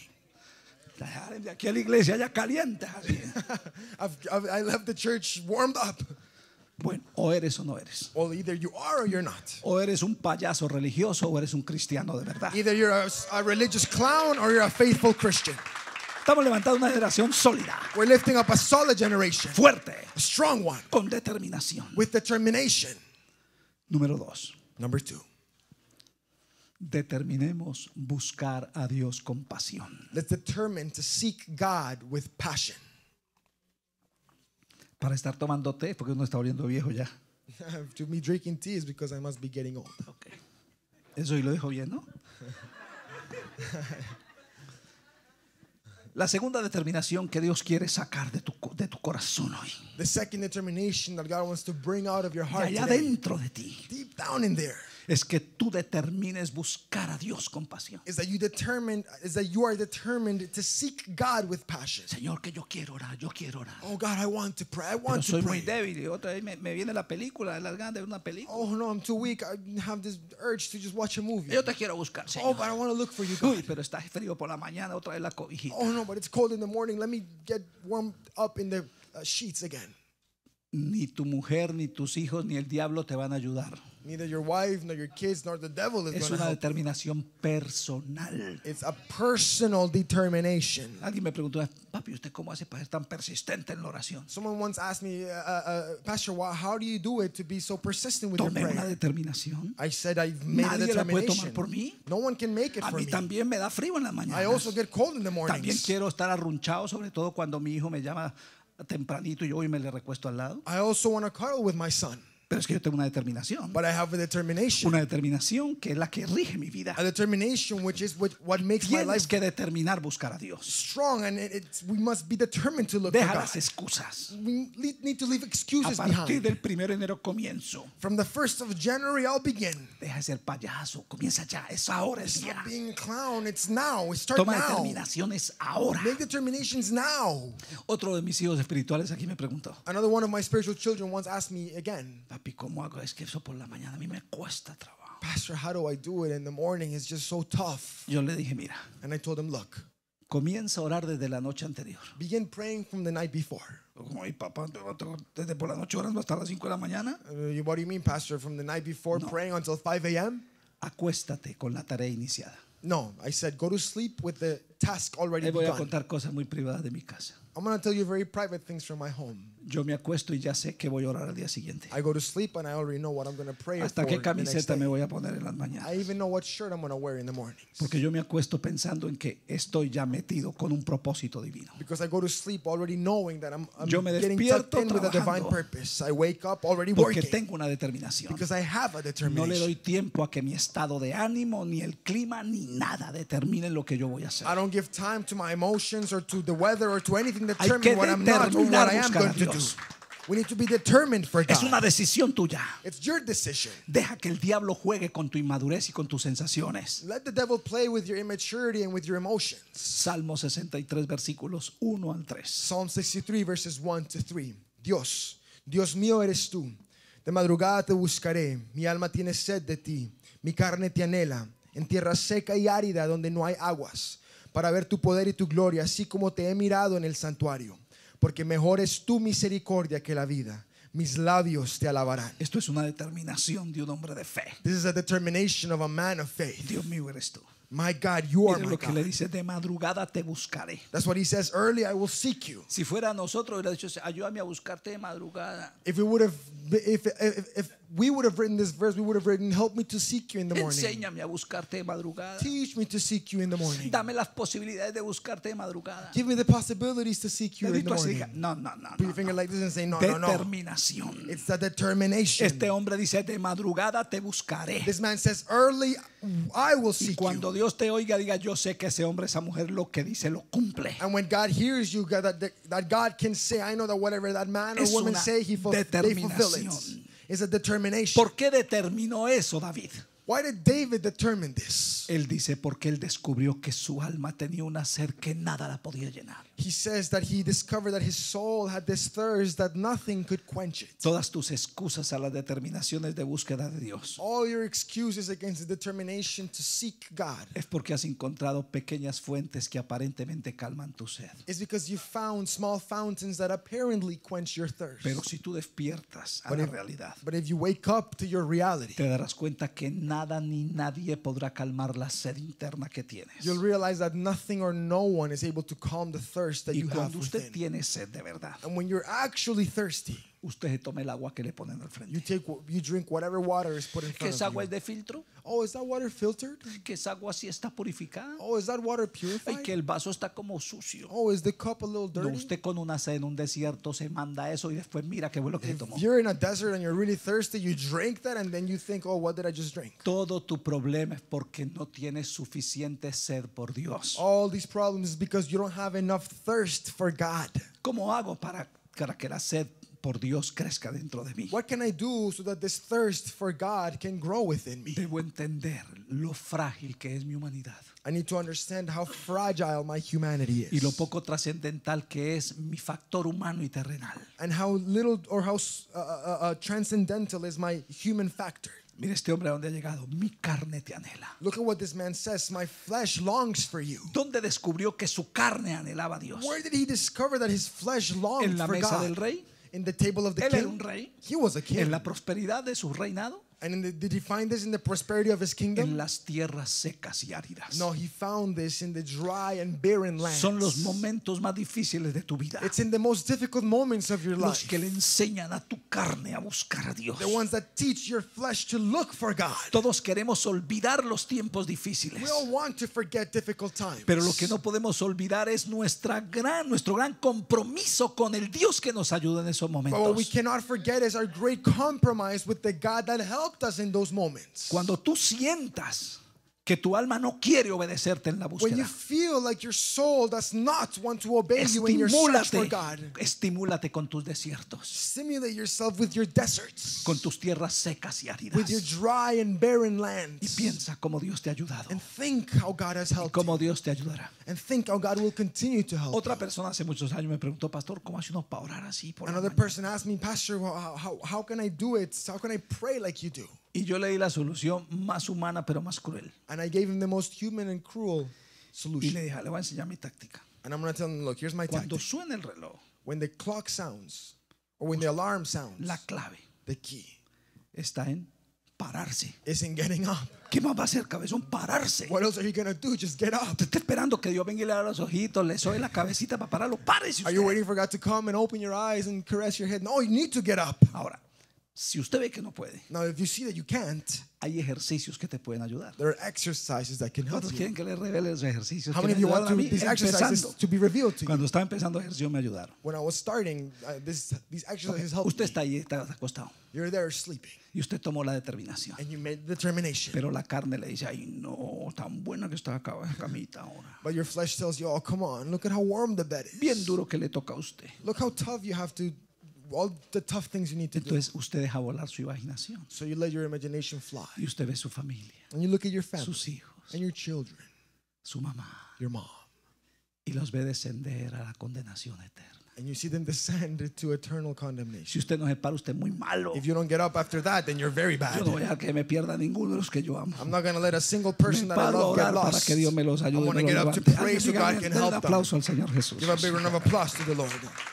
de aquí a la iglesia ya caliente. Así.
I've, I've, I left the church warmed up.
Bueno, o eres o no eres.
Well, either you are or you're not.
O eres un payaso religioso o eres un cristiano de verdad.
Either you're a, a religious clown or you're a faithful Christian.
Estamos levantando una generación sólida,
We're lifting up a solid generation,
fuerte,
a strong one,
con determinación.
with determination.
Número dos,
Number two,
determinemos buscar a Dios con pasión.
let's determine to seek God with passion.
Para estar tomando té, porque uno está oliendo viejo ya.
To me drinking tea is because I must be getting old.
Okay. Eso y lo dejo bien, ¿no? La segunda determinación que Dios quiere sacar de tu, de tu corazón hoy,
The second determination that God wants to bring out of your
de
heart
allá
today,
dentro de ti,
deep down in there,
es que tú determines buscar a Dios con pasión.
is that you determine is that you are determined to seek God with passion.
Señor, que yo quiero orar, yo quiero orar.
Oh God, I want to pray. I
Pero
want
soy
to
muy
pray.
débil y otra vez me, me viene la película, las ganas de ver una película.
Oh no, I'm too weak. I have this urge to just watch a movie.
Yo te quiero buscar,
Oh,
Señor.
but I want to look for you,
Uy,
God.
pero está frío por la mañana, otra vez la cobijita.
Oh no, but it's cold in the morning. Let me get warmed up in the uh, sheets again.
Ni tu mujer, ni tus hijos, ni el diablo te van a ayudar.
Neither your wife, nor your kids, nor the devil is
Es
going to
una
help.
determinación personal.
It's a personal determination.
Alguien me preguntó, papi, ¿usted cómo hace para ser tan persistente en la oración?
Someone once asked me, uh, uh, Pastor, why, how do you do it to be so persistent with your
Tomé una
prayer?
determinación.
I said, I've made a
Nadie la puede tomar
determination.
por mí.
No one can make it
A
for
mí
me.
también me da frío en las
I also
mañanas.
get cold in the
También
mornings.
quiero estar arrunchado, sobre todo cuando mi hijo me llama tempranito y yo hoy me le recuesto al lado.
I also want to cuddle with my son.
Pero es que yo tengo una determinación.
But I have a determination.
Una determinación que es la que rige mi vida.
A determination which is what, what makes my
Tienes
life
que determinar buscar a Dios.
strong, and it, it's, we must be determined to look for
Deja
God.
las excusas.
We le- need to leave
A
excuses
partir
behind.
del primero de enero comienzo.
From the first of January, I'll begin.
Deja de ser payaso. Comienza ya. Es ahora el día.
Stop being a clown. It's now. Start
Toma
now.
determinaciones ahora.
Make determinations now.
Otro de mis hijos espirituales aquí me preguntó,
Another one of my spiritual children once asked me again,
papi, ¿cómo hago? Es que eso por la mañana a mí me cuesta trabajo.
Pastor, how do I do it in the morning? It's just so tough.
Yo le dije, mira,
And I told him, look,
comienza a orar desde la noche anterior.
begin praying from the night before.
Como mi papá, desde por la noche orando hasta las cinco de la mañana.
Uh, what do you mean, Pastor? From the night before praying until five a.m.?
Acuéstate con la tarea iniciada.
No, I said, go to sleep with the task already
Le voy a
begun.
contar cosas muy privadas de mi casa.
I'm going to tell you very private things from my home.
Yo me acuesto y ya sé que voy a orar al día siguiente.
I go to sleep and I already know what I'm going to pray
Hasta
for
qué
the next
camiseta
day.
me voy a poner en las
I
mañanas.
even know what shirt I'm going to wear in the mornings.
Porque yo me acuesto pensando en que estoy ya metido con un propósito divino.
Because I go to sleep already knowing that I'm, I'm
Yo me
getting
despierto
tucked in with a divine
trabajando.
purpose. I wake up already
Porque
working
tengo una determinación.
because I have a
No le
determination.
doy tiempo a que mi estado de ánimo, ni el clima, ni nada determinen lo que yo voy a hacer.
I don't give time to my emotions or to the weather or to anything that
Hay que
determine what I'm not or
determinar
what I am
buscar a
going to do.
Dios.
We need to be determined for
Es una
God.
decisión tuya.
It's your decision.
Deja que el diablo juegue con tu inmadurez y con tus sensaciones.
Let the devil play with your immaturity and with your emotions.
Salmo sesenta y tres versículos uno al tres.
Psalm sixty-three verses one to three. Dios, Dios mío eres tú. De madrugada te buscaré. Mi alma tiene sed de ti. Mi carne te anhela. En tierra seca y árida donde no hay aguas. Para ver tu poder y tu gloria, así como te he mirado en el santuario. Porque mejor es tu misericordia que la vida. Mis labios te alabarán.
Esto es una determinación de un hombre de fe.
This is a determination of a man of faith.
Dios mío eres tú.
My God, you are
Mire
my
lo que le
God.
dice: de madrugada te buscaré.
That's what he says. Early I will seek you.
Si fuera nosotros, hubiera dicho: ayúdame a buscarte de madrugada.
If we would have, if, if, if we would have written this verse, we would have written, help me to seek you in the morning.
Enséñame a buscarte de madrugada.
Teach me to seek you in the morning.
Dame las posibilidades de buscarte de madrugada.
Give me the possibilities to seek you in the
Dedito así,
morning.
no, no, no,
Put your
no,
finger
no.
like this and say, no, no, no.
Determinación.
It's a determination.
Este hombre dice: de madrugada te buscaré.
This man says, early I will
Y
seek
cuando
you.
Dios te oiga, diga: yo sé que ese hombre, esa mujer, lo que dice lo cumple.
And when God hears you, God, that, that God can say, I know that whatever that man or
Es
woman
una
say, he ful- they fulfill it.
determinación.
It's a determination.
¿Por qué determinó eso David?
Why did David determine this?
Él dice: porque él descubrió que su alma tenía una sed que nada la podía llenar.
He says that he discovered that his soul had this thirst that nothing could quench it.
Todas tus excusas a las determinaciones de búsqueda de Dios
All your excuses against the determination to seek God
es porque has encontrado pequeñas fuentes que aparentemente calman tu sed.
is because you found small fountains that apparently quench your thirst.
Pero si tú despiertas a
But
la
if,
realidad,
but if you wake up to your reality,
te darás cuenta que nada ni nadie podrá calmar la sed interna que tienes.
you'll realize that nothing or no one is able to calm the thirst that
Y
you have
cuando usted
within.
tiene sed de verdad,
And when you're actually thirsty,
usted se toma el agua que le ponen al
you
frente.
take you drink whatever water is put in
¿Que
front
esa
of
agua
you.
es de filtro?
Oh, is that water filtered?
¿Que esa agua sí está purificada?
Oh, is that water
¿Y
purified?
que el vaso está como sucio?
Oh, is the cup a little
No,
dirty?
usted con una sed en un desierto se manda eso y después mira qué fue lo que se tomó.
If you're in a desert and you're really thirsty, you drink that and then you think, oh, what did I just drink?
Todo tu problema es porque no tienes suficiente sed por Dios.
All these problems is because you don't have enough thirst for God.
¿Cómo hago para, para que la sed por Dios crezca dentro de mí?
What can I do so that this thirst for God can grow within me?
Debo entender lo frágil que es mi humanidad
I need to understand how fragile my humanity
y lo
is
poco trascendental que es mi factor humano y terrenal.
and how little or how uh, uh, uh, transcendental is my human factor.
Mire este hombre a dónde ha llegado. Mi carne te anhela.
Look at what this man says. My flesh longs for you.
¿Dónde descubrió que su carne anhelaba a Dios?
Where did he discover that his flesh longed
¿En la
for
mesa
God?
del rey?
In the table of the
Él era un
king?
rey.
He was a king.
¿En la prosperidad de su reinado?
And in the, did he find this in the prosperity of his kingdom?
En las tierras secas y áridas.
No, he found this in the dry and barren lands.
Son los momentos más difíciles de tu vida,
It's in the most difficult moments of your
los
life.
que le enseñan a tu carne a buscar a Dios.
The ones that teach your flesh to look for God.
Todos queremos olvidar los tiempos difíciles,
We all want to forget difficult times.
pero lo que no podemos olvidar es nuestra gran, nuestro gran compromiso con el Dios que nos ayuda en esos
But what we
momentos.
cannot forget is our great compromise with the God that helped us in those moments.
Cuando tú sientas que tu alma no quiere obedecerte en la
When you
búsqueda,
feel like your soul does not want to obey you in your search for
estimúlate,
God,
estimúlate con tus desiertos,
stimulate yourself with your deserts,
con tus tierras secas y áridas,
with your dry and barren
y
lands,
piensa cómo Dios te ha ayudado
and think how God has
y
helped
cómo
you,
Dios te ayudará.
and think how God will continue to help
Otra
you.
persona hace muchos años me preguntó: pastor, ¿cómo hace uno para orar así por la
Another
mañana?
person asked me, Pastor, well, how, how, how can I do it? How can I pray like you do?
Y yo le di la solución más humana pero más cruel.
And I gave him the most human and cruel
Y
solution.
le dije: le voy a enseñar mi táctica.
And I'm going to tell him, look, here's my
Cuando
tactic.
suene el reloj,
When the clock sounds, or when the alarm sounds,
la clave
the key
está en Pararse.
isn't getting up.
¿Qué más va a hacer, cabezón? Pararse.
What else are you going to do? Just get up.
Usted está esperando que Dios venga y le abra los ojitos, le sobe la cabecita para pararlo. Párese
Are you
usted.
waiting for God to come and open your eyes and caress your head? No, you need to get up.
Ahora, si usted ve que no puede,
Now, if you see that you can't,
hay ejercicios que te pueden ayudar.
there are exercises that can help
¿Cuántos
you.
quieren que les revele los ejercicios?
How
que
many
me
of you want
ayudaron a
to,
mí
these exercises
empezando?
to be revealed to you?
Cuando estaba empezando ejercicio me ayudaron.
When I was starting, uh, this, these exercises helped
Usted
me.
está ahí, está acostado.
You're there sleeping,
Y usted tomó la determinación.
and you made the determination.
Pero la carne le dice, ay no, tan buena que está acá en camita ahora.
But your flesh tells you, oh, come on, look at how warm the bed is.
Bien duro que le toca a usted.
Look how tough you have to, all the tough things you need to do.
Entonces usted deja volar su imaginación.
So you let your imagination fly.
Y usted ve su familia,
And you look at your family
sus hijos,
and your children,
su mamá.
your mom,
Y los ve descender a la condenación eterna.
and you see them descend to eternal condemnation.
Si usted no se para, usted es muy malo.
If you don't get up after that, then you're very
Yo
bad.
no voy a dejar que me pierda ninguno de los que yo amo.
I'm not going to let a single person
Me
that I
paro a
love get
orar para
lost.
que Dios me los
I
ayude y
want
me
to
los
get up to
levante.
pray
Alguien
so
diga,
God
denle
can
un
help them.
aplauso al Señor Jesús.
Give a big round of applause to the Lord.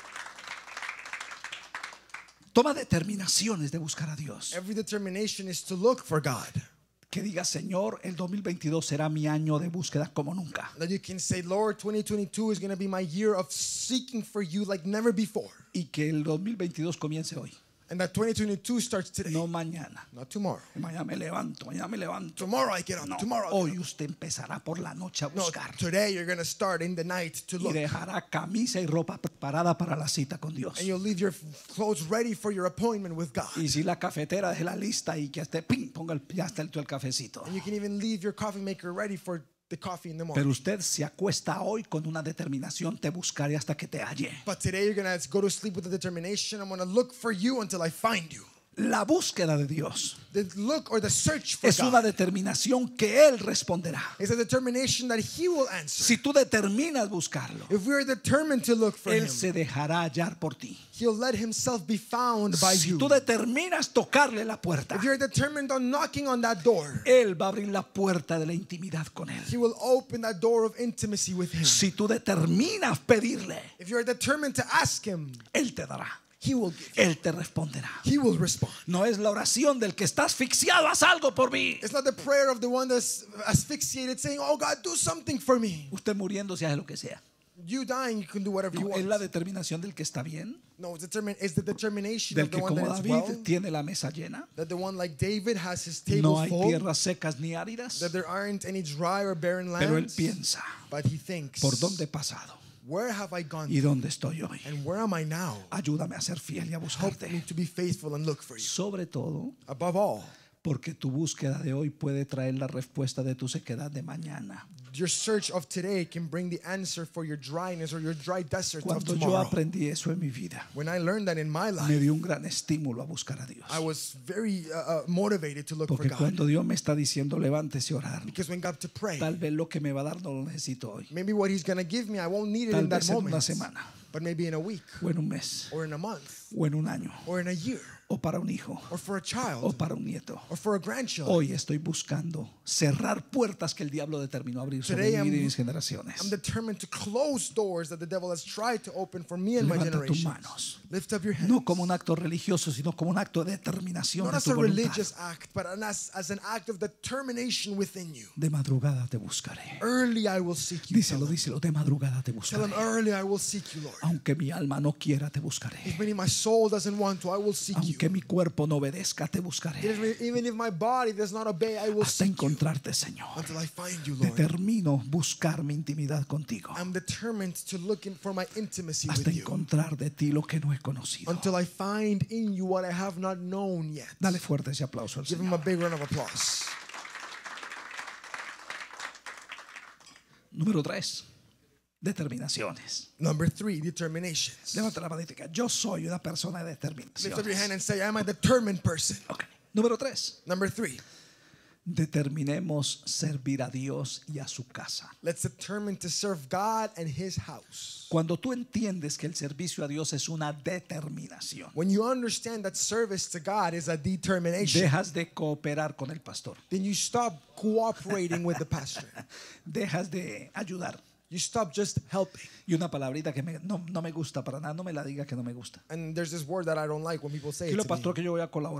Toma determinaciones de buscar a Dios.
Every determination is to look for God.
Que diga, Señor, el dos mil veintidós será mi año de búsqueda como nunca.
That you can say, Lord, twenty twenty-two is going to be my year of seeking for you like never before.
Y que el dos mil veintidós comience hoy,
And that twenty twenty-two starts today,
no mañana.
not tomorrow.
Mañana me levanto, mañana me levanto.
Tomorrow I get up.
No,
Tomorrow I
hoy
get up.
usted empezará por la noche a
No,
buscar.
today you're going to start in the night to
Y
look.
dejará camisa y ropa preparada para la cita con Dios.
And you'll leave your clothes ready for your appointment with God.
Y si la cafetera deje la lista y que esté, ping, ponga el, ya está el, el cafecito.
And you can even leave your coffee maker ready for the coffee in the morning.
Pero usted se acuesta hoy con una determinación, te buscaré hasta que te halle.
But today you're going to go to sleep with a determination. I'm going to look for you until I find you.
La búsqueda de Dios
The look or the search for
es una
God
determinación que Él responderá.
is a determination that He will answer.
Si tú determinas buscarlo,
If we are determined to look for Him,
Él se dejará hallar por ti.
He'll let Himself be found by
Si
you.
tú determinas tocarle la puerta,
If you're determined on knocking on that door,
Él va a abrir la puerta de la intimidad con Él.
He will open that door of intimacy with Him.
Si tú determinas pedirle,
If you're determined to ask Him,
Él te dará.
He will give you.
Él te responderá.
He will respond.
No es la oración del que está asfixiado, haz algo por mí.
It's not the prayer of the one that's asphyxiated saying, oh God, do something for me.
Usted muriendo se hace lo que sea.
You dying, you can do whatever you
No, es la
want.
determinación del que está bien,
No, it's, determin- it's the determination
del
of the
que
one
como
that is
David
well.
tiene la mesa llena.
That the one like David has his
No
table
hay
full.
tierras secas ni áridas,
That there aren't any dry or barren
pero él
lands.
piensa,
But he thinks,
¿por dónde he pasado?
where have I gone
¿Y
to?
dónde estoy hoy?
And where am I now?
Ayúdame a ser fiel y a
Help me
buscarte.
to be faithful and look for you.
Sobre todo,
Above all,
porque tu búsqueda de hoy puede traer la respuesta de tu sequedad de mañana.
your search of today can bring the answer for your dryness or your dry desert of
Cuando yo
tomorrow.
aprendí eso en mi vida,
When I learned that in my
me
life,
dio un gran estímulo a buscar a Dios.
I was very uh, uh, motivated to look for
Porque
God.
cuando Dios me está diciendo levántese a orar,
Because when God to pray,
tal vez lo que me va a dar no lo necesito hoy,
maybe what He's going to give me, I won't need it
tal
in that
vez en una
moment.
semana,
But maybe in a week
o en un mes,
or in a month
o en un año,
or in a year
o para un hijo,
or for a
o
child
para un nieto.
or for a grandchild.
Hoy estoy buscando cerrar puertas que el diablo determinó abrir sobre
Today
mi vida y
I'm-
mis generaciones.
I'm determined to close doors that the devil has tried to open for me and my
Levanta tus
generation.
manos.
Lift up your hands.
No como un acto religioso, sino como un acto de determinación
Not
de
as
tu
a
voluntad.
religious act, but an- as, as an act of determination within you.
De madrugada te buscaré.
Early I will seek you. Tell
Díselo,
him.
díselo, de madrugada te
Tell
buscaré.
him, early I will seek you, Lord.
Aunque mi alma no quiera, te buscaré.
Even if my soul doesn't want to, I will seek you.
Aunque mi cuerpo no obedezca, te buscaré.
Even even if my body does not obey, I will
Hasta
seek you
encontrarte, Señor.
until I find you, Lord.
Determino buscar mi intimidad contigo.
I'm determined to look in for my intimacy
Hasta
with you
encontrar de ti lo que no he conocido.
until I find in you what I have not known yet.
Dale fuerte ese aplauso al
Give him
Señor.
a big round of applause.
Número tres, determinaciones.
Number three, determinations.
Levanta la mano y diga, yo soy una persona de
Lift up your
determinación.
hand and say, I'm a determined person.
Okay. Número tres,
Number three,
determinemos servir a Dios y a su casa.
let's determine to serve God and His house.
Cuando tú entiendes que el servicio a Dios es una determinación,
When you understand that service to God is a determination,
dejas de cooperar con el pastor,
then you stop cooperating with the pastor.
dejas de ayudar.
You stop just helping.
Y una palabrita que me- no, no me gusta para nada, no me la diga que no me gusta.
And there's this word that I don't like when people say
Dile,
it to
pastor,
me.
que yo voy a colaborar.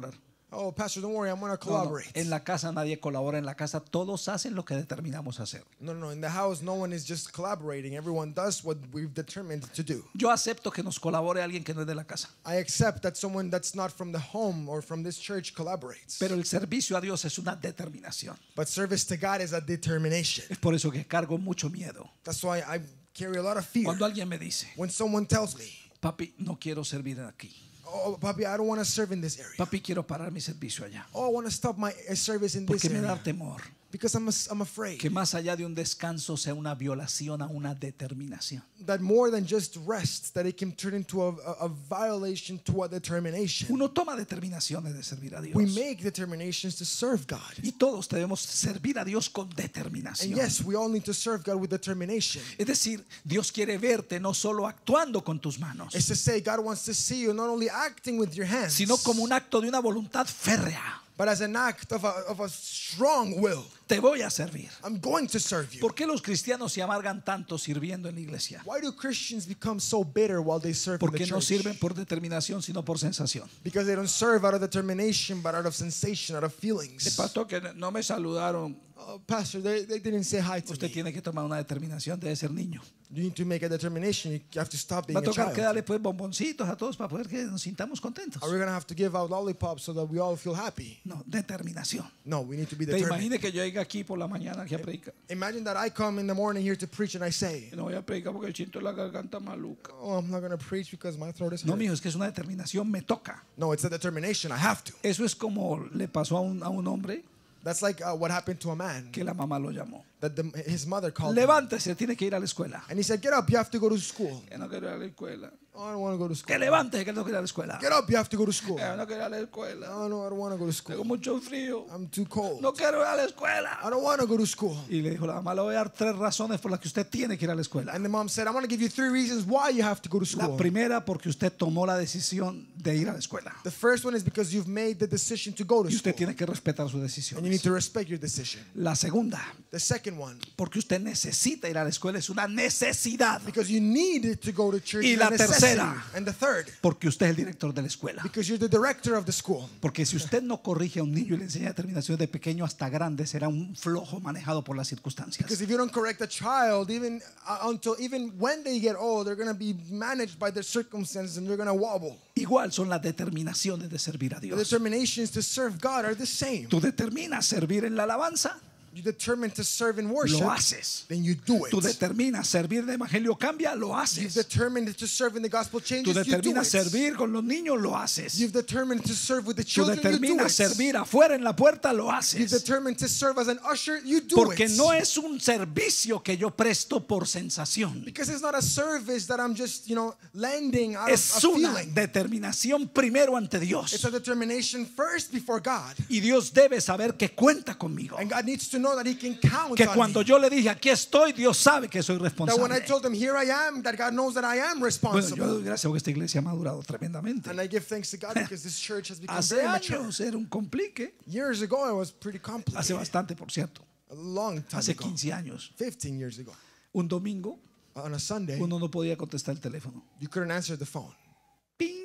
Oh, Pastor, don't worry, I'm going to
No, no.
collaborate.
En la casa nadie colabora, en la casa todos hacen lo que determinamos hacer.
No, no, in the house, no one is just collaborating. Everyone does what we've determined to do.
Yo acepto que nos colabore alguien que no es de la casa,
I accept that someone that's not from the home or from this church collaborates.
pero el servicio a Dios es una determinación.
But service to God is a determination.
Es por eso que cargo mucho miedo.
That's why I carry a lot of fear.
Cuando alguien me dice,
When someone tells me,
papi, no quiero servir aquí.
oh, papi, I don't want to serve in this area.
Papi, quiero parar mi servicio allá.
Oh, I want to stop my uh, service in this
Porque me da
area.
temor
Because I'm, as- I'm afraid
que más allá de un descanso sea una violación a una determinación.
that more than just rest, that it can turn into a, a, a violation to a determination.
Uno toma determinaciones de servir a Dios.
We make determinations to serve God.
Y todos debemos servir a Dios con
And
determinación.
yes, we all need to serve God with determination.
Es decir, Dios quiere verte no solo actuando con tus manos,
It's to say God wants to see you not only acting with your hands,
sino como un acto de una voluntad férrea.
but as an act of a, of a strong will.
Te voy a servir.
I'm going to serve you.
¿Por qué los cristianos se amargan tanto sirviendo en la iglesia?
Why do Christians become so bitter while they serve in the
Porque no
church?
sirven por determinación, sino por sensación.
Because they don't serve out of determination, but out of sensation, out of
El
feelings.
pastor, que no me saludaron.
Oh, Pastor, they, they didn't say hi to
Usted
me.
tiene que tomar una determinación, debe ser niño.
You need to make a determination. You have to stop being
Va a
a
tocar que
child.
darle pues bomboncitos a todos para poder que nos sintamos contentos.
Are we going to have to give out lollipops so that we all feel happy?
No, determinación.
No, we need to be
Te
determined.
imagine que yo llegue aquí por la mañana aquí a predicar.
Imagine that I come in the morning here to preach and I say,
No voy a predicar porque siento la garganta maluca.
oh, I'm not going to preach because my throat is
No,
hurt.
mijo, es que es una determinación, me toca.
No, it's a determination. I have to.
Eso es como le pasó a un, a un hombre
That's like uh, what happened to a man
que la mamá lo llamó.
that the, his mother called him.
Levántese, tiene que ir a la escuela.
And he said, get up, you have to go to school.
Que no quiero ir a la escuela.
Oh, I don't want to go to
Que
school.
levántese, que no quiero ir a la escuela.
Get up, you have to go to school.
Que no quiero ir a la escuela.
Oh, no, I don't want to go to
Tengo
school.
mucho frío.
I'm too cold.
No quiero ir a la escuela.
I don't want to go to school.
Y le dijo la mamá, le voy a dar tres razones por las que usted tiene que ir a la escuela.
And the mom said, I'm going to give you three reasons why you have to go to
La
school.
primera, porque usted tomó la decisión de ir a la escuela.
The first one is because you've made the decision to go to
Y usted
school.
tiene que respetar sus
And you need
decisiones.
to respect your decision.
La segunda,
The second one,
porque usted necesita ir a la escuela, es una necesidad.
because you need to go to church.
Y
It's
la
a necessity.
tercera.
And the third,
Porque usted es el director de la escuela.
because you're the director of the school.
Porque si usted no corrige a un niño y le enseña determinaciones de pequeño hasta grande, será un flojo manejado por las circunstancias.
Because if you don't correct a child, even uh, until even when they get old, they're going to be managed by their circumstances and they're going to wobble.
Igual son las determinaciones de servir a
The
Dios.
determinations to serve God are the same.
Tú determinas servir en la alabanza,
You determine to serve in worship,
lo haces.
then you do it.
Tú determinas servir en el evangelio cambia, lo
You've
haces.
determined to serve in the gospel
Tú
changes, you do
determinas
it.
servir con los niños, lo haces.
You've determined to serve with the
Tú
children, you do
determinas
it.
servir afuera en la puerta, lo
You've
haces.
determined to serve as an usher, you do
Porque
it.
no es un servicio que yo presto por sensación.
Because it's not a service that I'm just, you know, lending out
Es
of a
una
feeling.
determinación primero ante
It's
Dios.
a determination first before God.
Y Dios debe saber que cuenta conmigo.
And God needs to know that He can count
Que
on
cuando
me.
yo le dije aquí estoy, Dios sabe que soy
That when I
responsable.
told Him, here I am, that God knows that I am
Bueno, yo
responsible.
doy gracias porque esta iglesia ha madurado tremendamente.
And I give thanks to God because this church has become
Hace
very mature.
años era un complique.
Years ago, it was pretty
Hace
complicated.
bastante, por cierto.
A long time
Hace
ago.
quince años.
fifteen years ago.
Un domingo,
On a Sunday,
uno no podía contestar el teléfono.
you couldn't answer the phone.
¡Ping!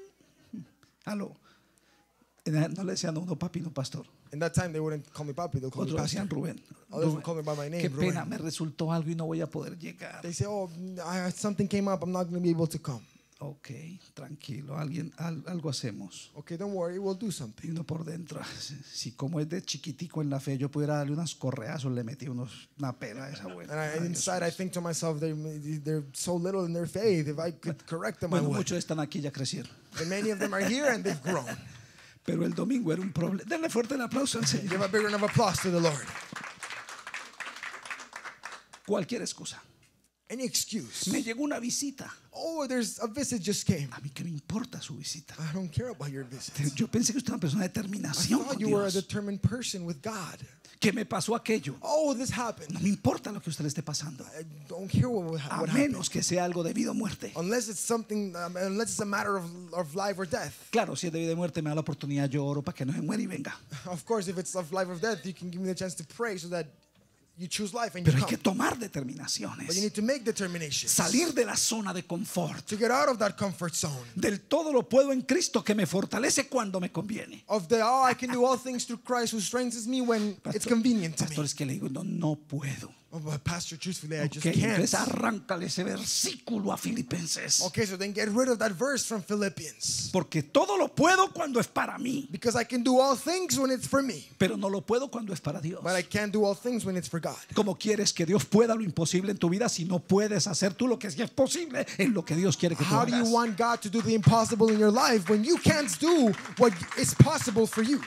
Aló. No le decían a uno papi, no pastor.
In that time, they wouldn't call me papi, they'll call me
Otros
pastor.
decían Rubén.
Others
Rubén.
would call me by my name,
Qué pena,
Rubén.
me resultó algo y no voy a poder llegar.
They say, oh, I, something came up, I'm not going to be able to come.
Ok, tranquilo, alguien, al- algo hacemos.
Okay, don't worry, we'll do
Y
something.
uno por dentro, si como es de chiquitico en la fe, yo pudiera darle unos correazos, le metí unos, una pela a esa buena.
And I,
Ay, Dios
inside, I
mío.
think to myself, they're, they're so little in their faith. If I could correct them, I
Bueno,
would.
muchos están aquí, ya crecieron.
And many of them are here and they've grown.
Pero el domingo era un problema. Denle fuerte el aplauso al Señor.
Give a big round of applause to the Lord.
Cualquier excusa.
Any excuse.
Me llegó una visita.
Oh, there's a visit just came.
A mí qué me importa su visita.
I don't care about your visit.
Yo pensé que usted era una persona de
I
determinación
thought
con
you were a
Dios.
determined person with God.
Que me pasó aquello.
Oh, this happened.
No me importa lo que usted le esté pasando.
I don't care what, what
A
happened.
menos que sea algo debido a muerte.
Unless it's something, um, unless it's a matter of, of life or death.
Claro, si es debido a muerte, me da la oportunidad, yo oro para que no se muera y venga.
Of course, if it's of life or death, you can give me the chance to pray so that you choose life and you
Pero hay
come.
que tomar
But you
determinaciones.
need to make determinations.
Salir de la zona de confort.
To get out of that comfort zone.
Del todo lo puedo en Cristo que me fortalece cuando me conviene.
Of the, oh, I can do all things through Christ who strengthens me when it's convenient to me.
Pastores que le digo, no, no puedo.
Oh, but Pastor, truthfully, I just
Ok,
can't.
entonces arráncale ese versículo a Filipenses.
Okay, so then get rid of that verse from Philippians.
Porque todo lo puedo cuando es para mí.
Because I can do all things when it's for me.
Pero no lo puedo cuando es para Dios.
But I can't do all things when it's for God.
¿Cómo quieres que Dios pueda lo imposible en tu vida si no puedes hacer tú lo que sí es posible en lo que Dios quiere que tú
How do you
hagas?
want God to do the impossible in your life when you can't do what is possible for you?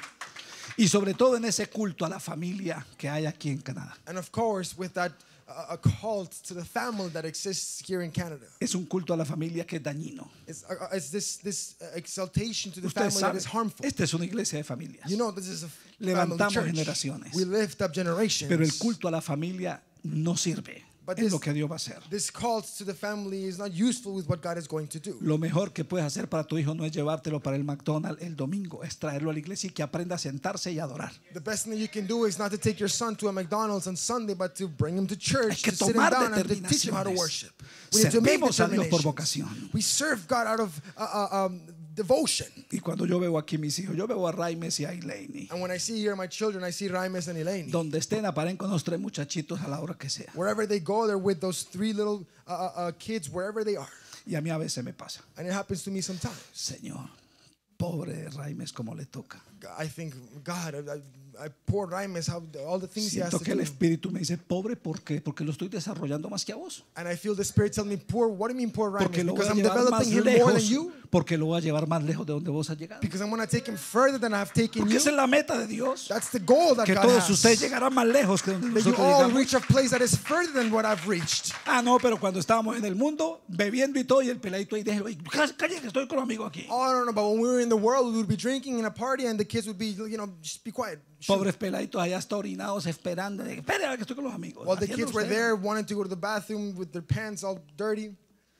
Y sobre todo en ese culto a la familia que hay aquí en Canadá.
And of course, with that uh, a cult to the family that exists here in Canada.
Es un culto a la familia que es dañino.
It's, uh, it's this, this uh, exaltation to the
Ustedes
family that
saben,
is harmful.
esta es una iglesia de familias.
You know, this is a family
Levantamos
church.
generaciones.
We lift up generations.
Pero el culto a la familia no sirve
But
en
this-
lo que Dios va a hacer.
This cult to the family is not useful with what God is going to do.
Lo mejor que puedes hacer para tu hijo no es llevártelo para el McDonald's el domingo, es traerlo a la iglesia y que aprenda a sentarse y adorar.
The best thing that you can do is not to take your son to a McDonald's on Sunday, but to bring him to church,
Hay que
to sit him
tomar
down and to teach him how to
determinaciones.
worship. We need to make
Servimos a Dios por
determinations.
vocación.
We serve God out of uh, uh, um, devotion.
Y cuando yo veo aquí mis hijos, yo veo a Raimes y a Elaine.
And when I see here my children, I see Raimes and Elaine.
Donde estén, aparen con los tres muchachitos a la hora que sea.
Wherever they go, they're with those three little uh, uh, uh, kids, wherever they are.
Y a mí a veces me pasa.
And it happens to me sometimes.
Señor, pobre Raimes, como le toca.
I think, God, I, I, I poor Raimes, how all the things he has
Siento
to
que el
do.
Espíritu me dice, pobre, ¿por qué? Porque lo estoy desarrollando más que a vos.
And I feel the Spirit tell me, poor, what do you mean poor Raimes?
Porque lo voy
Because
a
I'm
llevar más
developing him more than
lejos.
you?
Porque lo voy a llevar más lejos de donde vos has llegado.
Because I'm going to take him further than I've taken
Porque
you?
esa es la meta de Dios.
That's the goal that
Que
God
todos
has.
ustedes llegarán más lejos que donde
That you
nosotros
all
llegamos.
reach a place that is further than what I've reached.
Ah, no, pero cuando estábamos en el mundo, bebiendo y todo, y el peladito ahí, déjelo ahí. Calle, que estoy con los amigos aquí.
Oh, no, no, but when we were in the world, we would be drinking in a party and the kids would be, you know, just be quiet. Shh.
Pobres peladitos allá hasta orinados esperando. de, Espere, que estoy con los amigos.
While the
Haciendo
kids were
ustedes.
there, wanting to go to the bathroom with their pants all dirty.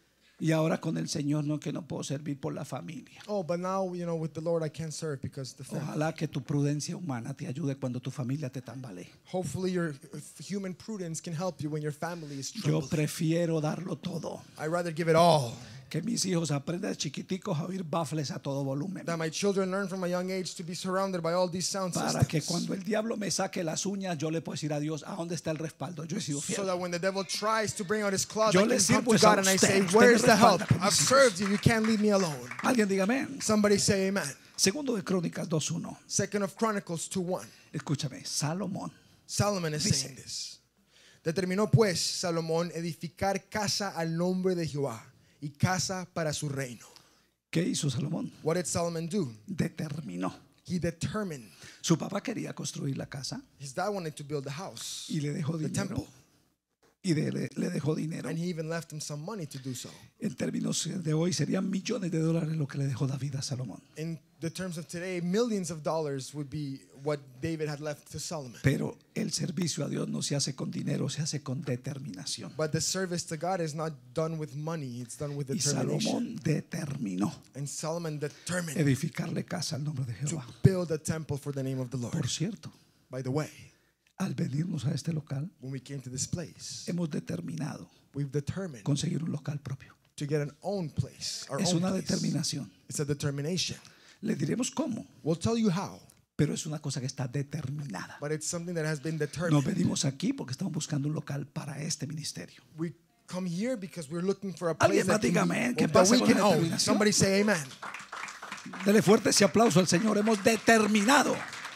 Y ahora con el Señor no, que no puedo servir por la familia.
Oh, but now, you know, with the Lord, I can't serve because the family.
Ojalá que tu prudencia humana te ayude cuando tu familia te tambalee.
Hopefully, your human prudence can help you when your family is
Yo
troubled.
prefiero darlo todo.
I'd rather give it all.
Que mis hijos aprendan de chiquiticos a oír baffles a todo volumen.
That my children learn from a young age to be surrounded by all these sound
Para que
systems.
cuando el diablo me saque las uñas, yo le puedo decir a Dios, ¿a dónde está el respaldo? Yo he sido
So
fiel.
that when the devil tries to bring out his claws,
Yo
I
le
can come
sirvo
to
es a
God and I
usted.
say,
Usted
where's
me
the help?
respalda con
I've
mis hijos.
served you. You can't leave me alone.
Alguien diga amén.
Somebody say amen.
Segundo de Crónicas dos uno.
Second of Chronicles two one.
Escúchame, Salomón.
Solomon is
Dice.
saying this. Determinó pues Salomón edificar casa al nombre de Jehová y casa para su reino.
¿Qué hizo Salomón?
What did Solomon do?
Determinó.
He determined.
Su papá quería construir la casa
His dad wanted to build a house,
y le dejó
the
dinero.
temple,
Y de- le, le dejó dinero.
and he even left him some money to do so.
En términos de hoy serían millones de dólares lo que le dejó David a Salomón.
In the terms of today, millions of dollars would be what David had left to Solomon.
Pero el servicio a Dios no se hace con dinero, se hace con determinación.
But the service to God is not done with money, it's done with
Y
determination.
Salomón determinó
And Solomon determined
edificarle casa al nombre de
to
Jehová.
build a temple for the name of the Lord.
Por cierto,
By the way,
al venirnos a este local,
when we came to this place,
hemos determinado
we've determined
conseguir un local propio.
to get an own place, our
Es
own
una
place.
determinación.
It's a determination.
Le diremos cómo,
We'll tell you how,
pero es una cosa que está determinada.
but it's something that has been
Nos
determined.
venimos aquí porque estamos buscando un local para este ministerio.
We come here because we're looking for a
Alguien
place
más
that, can
diga
be-
amén. ¿Qué
that
pasa
we
con
can
la
own.
determinación?
Somebody say amen.
Dele fuerte ese aplauso al Señor. Hemos determinado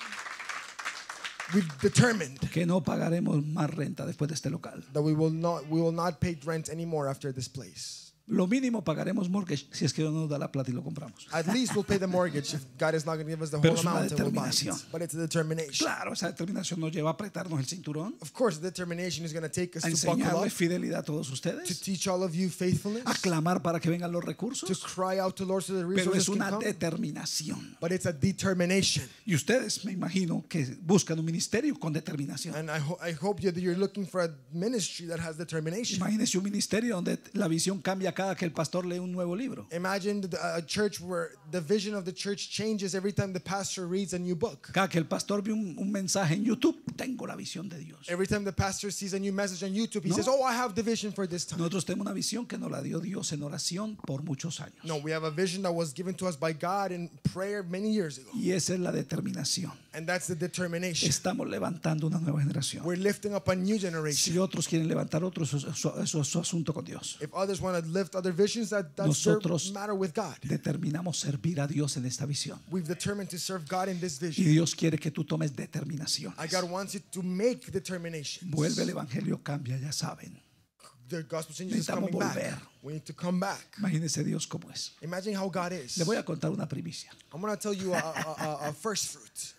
We've determined
que no pagaremos más renta después de este local.
that we will not we will not pay rent anymore after this place.
Lo mínimo pagaremos mortgage si es que Dios nos da la plata y lo compramos.
At least we'll pay the mortgage if God is not going to give us the
Pero
whole
es una
amount. And we'll buy it.
determinación.
But it's a determination.
Claro, esa determinación nos lleva a apretarnos el cinturón,
Of course, the determination is going to take us
a
to buckle
enseñarle
up,
fidelidad a todos
to
ustedes,
teach all of you faithfulness,
a clamar para que vengan los
to
recursos,
cry out to Lord so the
pero
resources
es
can
una
come.
determinación.
But it's a determination.
Y ustedes, me imagino, que buscan un ministerio con determinación.
And I, ho- I hope you, that you're looking for a ministry that has determination.
Imagínense un ministerio donde la visión cambia cada cada que el pastor lee un nuevo libro.
Imagine the, a church where the vision of the church changes every time the pastor reads a new book.
Cada que el pastor ve un, un mensaje en YouTube, tengo la visión de Dios.
Every time the pastor sees a new message on YouTube, he
No.
says, "Oh, I have the vision for this time."
Nosotros tenemos una visión que nos la dio Dios en oración por muchos años.
No, we have a vision that was given to us by God in prayer many years ago.
Y esa es la determinación.
And that's the determination.
Estamos levantando una nueva generación.
We're lifting up a new
Si
generation.
otros quieren levantar otros, eso, eso- eso es su asunto con Dios.
If others want to lift other visions, that, that's their
Nosotros
matter with God.
determinamos servir a Dios en esta visión.
We've determined to serve God in this
Y
vision.
Dios quiere que tú tomes determinación.
And God wants you to make determinations.
Vuelve el evangelio, cambia, ya saben.
The gospel changes is
Necesitamos
coming back.
volver.
We need to come back.
Imagínese Dios cómo es.
Imagine how God is.
Le voy a contar una primicia.
I'm going to tell you a, a, a, a first fruit.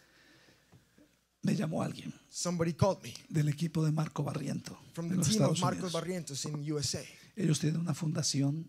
Me llamó alguien
Somebody called me
del equipo de Marco Barriento
from
de
the
los
team of
Estados
Marcos
Unidos.
Barrientos in U S A.
Ellos tienen una fundación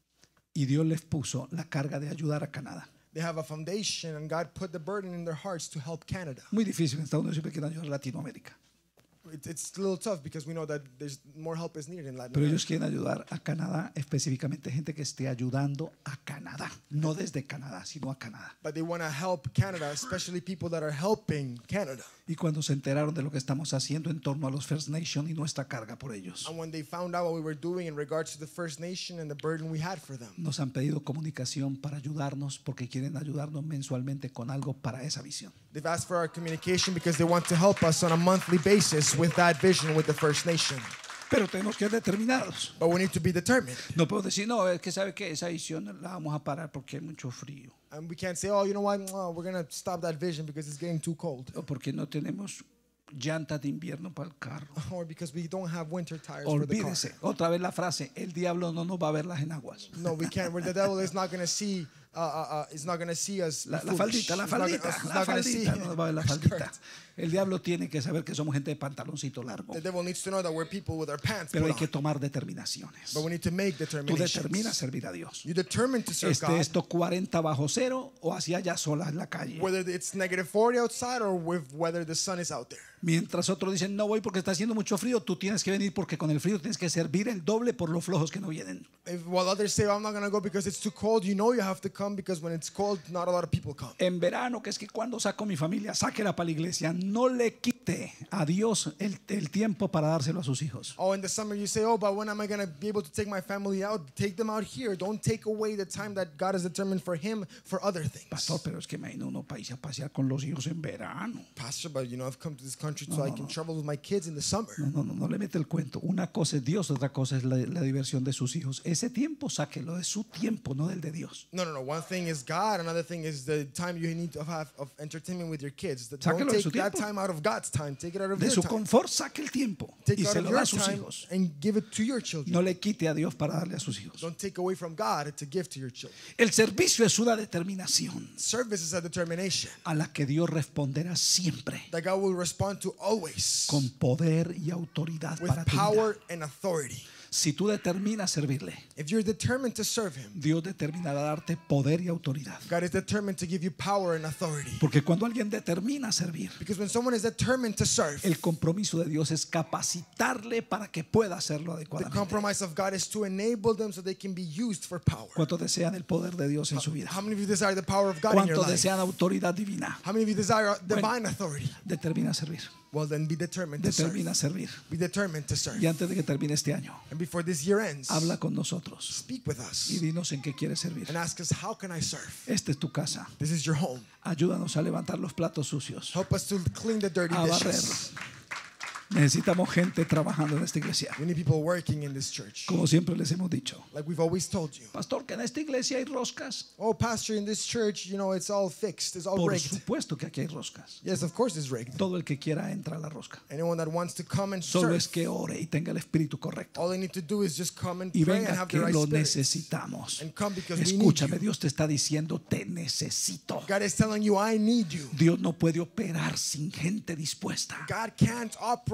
y Dios les puso la carga de ayudar a Canadá.
They have a foundation, and God put the burden in their hearts to help Canada.
Muy difícil, en Estados Unidos siempre quieren ayudar a Latinoamérica.
It, it's a little tough because we know that there's more help is needed in Latin
Pero
America.
ellos quieren ayudar a Canadá, específicamente gente que esté ayudando a Canadá, no desde Canadá, sino a Canadá.
But they want to help Canada, especially people that are helping Canada.
Y cuando se enteraron de lo que estamos haciendo en torno a los First Nation y nuestra carga por ellos,
And when they found out what we were doing in regards to the First Nation and the burden we had for them,
nos han pedido comunicación para ayudarnos porque quieren ayudarnos mensualmente con algo para esa visión.
they've asked for our communication because they want to help us on a monthly basis with that vision with the First Nation.
Pero tenemos que ser determinados.
But we need to be determined.
No puedo decir, no, es que sabe que esa visión la vamos a parar porque hay mucho frío.
And we can't say, oh, you know what, oh, we're going to stop that vision because it's getting too cold.
O porque no tenemos llantas de invierno para el carro.
Or because we don't have winter tires for the car.
Olvídese. Otra vez la frase, el diablo no nos va a ver las enaguas.
No, we can't. Where the devil is not going to see, uh, uh, uh, is not going to see us.
La, la
foolish.
faldita, la
He's not gonna-
faldita,
he's
la
not gonna see
faldita, no nos va a ver la
our
faldita.
skirt.
El diablo tiene que saber que somos gente de pantaloncito largo.
The devil needs to know that we're people with our pants
Pero
put
hay que
on.
tomar determinaciones.
But we need to make
Tú
determinations.
determinas servir a Dios.
You determine to serve
Este
God,
esto cuarenta bajo cero o hacia allá sola en la calle.
whether it's negative forty outside or with whether the sun is out there.
Mientras otros dicen no voy porque está haciendo mucho frío, tú tienes que venir porque con el frío tienes que servir el doble por los flojos que no vienen.
If, while others say, oh, I'm not going to go because it's too cold, you know you have to come because when it's cold, not a lot of people come.
En verano, que es que cuando saco mi familia, sáquela para la iglesia, no le quite a Dios el, el tiempo para dárselo a sus hijos.
Oh, in the summer you say, oh, but when am I going to be able to take my family out? Take them out here. Don't take away the time that God has determined for him for other things.
Pastor, pero es que imagino uno país a pasear con los hijos en verano.
Pastor, but you know, I've come to this country so
No,
I
no,
can
no.
travel with my kids in the summer.
No, no, no, no le mete el cuento. Una cosa es Dios, otra cosa es la, la diversión de sus hijos. Ese tiempo sáquelo de su tiempo, no del de Dios.
No, no, no. One thing is God. Another thing is the time you need to have of entertainment with your kids. That
Sáquelo
Don't
de
take
su
that
tiempo.
time out of God's time. Take it out of
De
your
su
time.
confort, saque el tiempo
Take
y
it out
se
of
lo da
your
a sus
time
hijos.
and give it to your children.
No le quite a Dios para darle a sus hijos.
Don't take away from God to give to your children.
El servicio es una determinación
Service is a determination
a la que Dios responderá siempre
that God will respond to always
con poder y autoridad
with
para tu vida.
power and authority.
Si tú determinas servirle,
If you're determined to serve Him,
Dios determinará darte poder y autoridad.
God is determined to give you power and authority.
Porque cuando alguien determina servir,
Because when someone is determined to serve,
el compromiso de Dios es capacitarle para que pueda hacerlo
the
adecuadamente.
compromise of God is to enable them so they can be used for power.
¿Cuántos desean el poder de Dios en su vida?
How many of you desire the power of God in your
¿Cuántos
life?
desean autoridad divina?
How many of you desire divine authority?
Determina servir.
Well, then be determined to serve.
Determina servir.
Be determined to serve.
Y antes de que termine este año,
And before this year ends,
habla con nosotros
speak with us
y dinos en qué quieres servir.
and ask us, how can I serve?
Esta es tu casa.
This is your home.
Ayúdanos a levantar los platos sucios,
Help us to clean the dirty
a barrer.
dishes.
Necesitamos gente trabajando en esta iglesia.
We need people working in this church.
Como siempre les hemos dicho,
Like we've always told you.
pastor, que en esta iglesia hay roscas.
Oh, pastor, in this church, you know, it's all fixed. It's all
Por
rigged.
supuesto que aquí hay roscas.
Yes, of course it's rigged.
Todo el que quiera entra a la rosca.
Anyone that wants to come and
Solo
serve,
es que ore y tenga el espíritu correcto.
all they need to do is just come and
Y
pray and
venga
have
que
the right
lo
spirit.
necesitamos.
And come because we need
Escúchame,
you.
Dios te está diciendo, te necesito.
God is telling you, I need you.
Dios no puede operar sin gente dispuesta.
God can't operate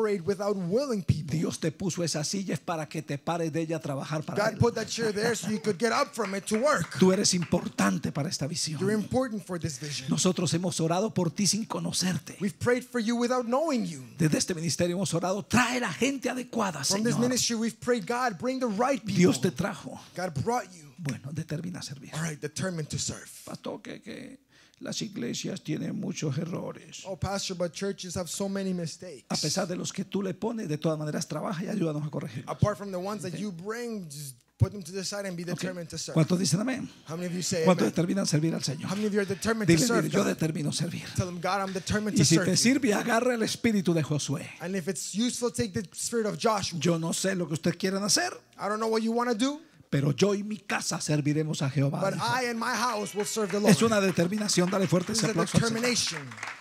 operate without willing people.
Dios te puso esa silla es para que te pares de ella a trabajar para
God
Él.
put that chair there so you could get up from it to work.
Tú eres importante para esta
You're
visión.
important for this vision.
Nosotros hemos orado por ti sin conocerte.
We've prayed for you without knowing you.
Desde este ministerio hemos orado, trae la gente adecuada,
From this
Señor.
ministry, we've prayed, God, bring the right people.
Dios te trajo.
God brought you.
Bueno, determina servir.
All right, determined to serve.
Pastor, que, que las iglesias tienen muchos errores.
Oh, Pastor, but churches have so many
A
mistakes.
pesar de los que tú le pones, de todas maneras trabaja y ayúdanos a corregir.
Apart from the ones that you bring, just put them to the side and be
Okay.
determined to serve.
¿Cuántos dicen amén?
How many of you say
¿Cuántos
amen?
determinan servir al Señor?
How many of you are determined to
Dile,
serve
dile, yo
God?
determino servir.
Tell them, God, I'm determined
Y
to
si
serve
te
you.
sirve, agarra el espíritu de Josué.
And if it's useful, take the spirit of Joshua.
Yo no sé lo que ustedes quieran hacer,
I don't know what you want to do,
pero yo y mi casa serviremos a Jehová.
but
dijo.
I and my house will serve the Lord.
Es una determinación, dale fuerte
This
ese
is a
aplauso al Señor.
determination.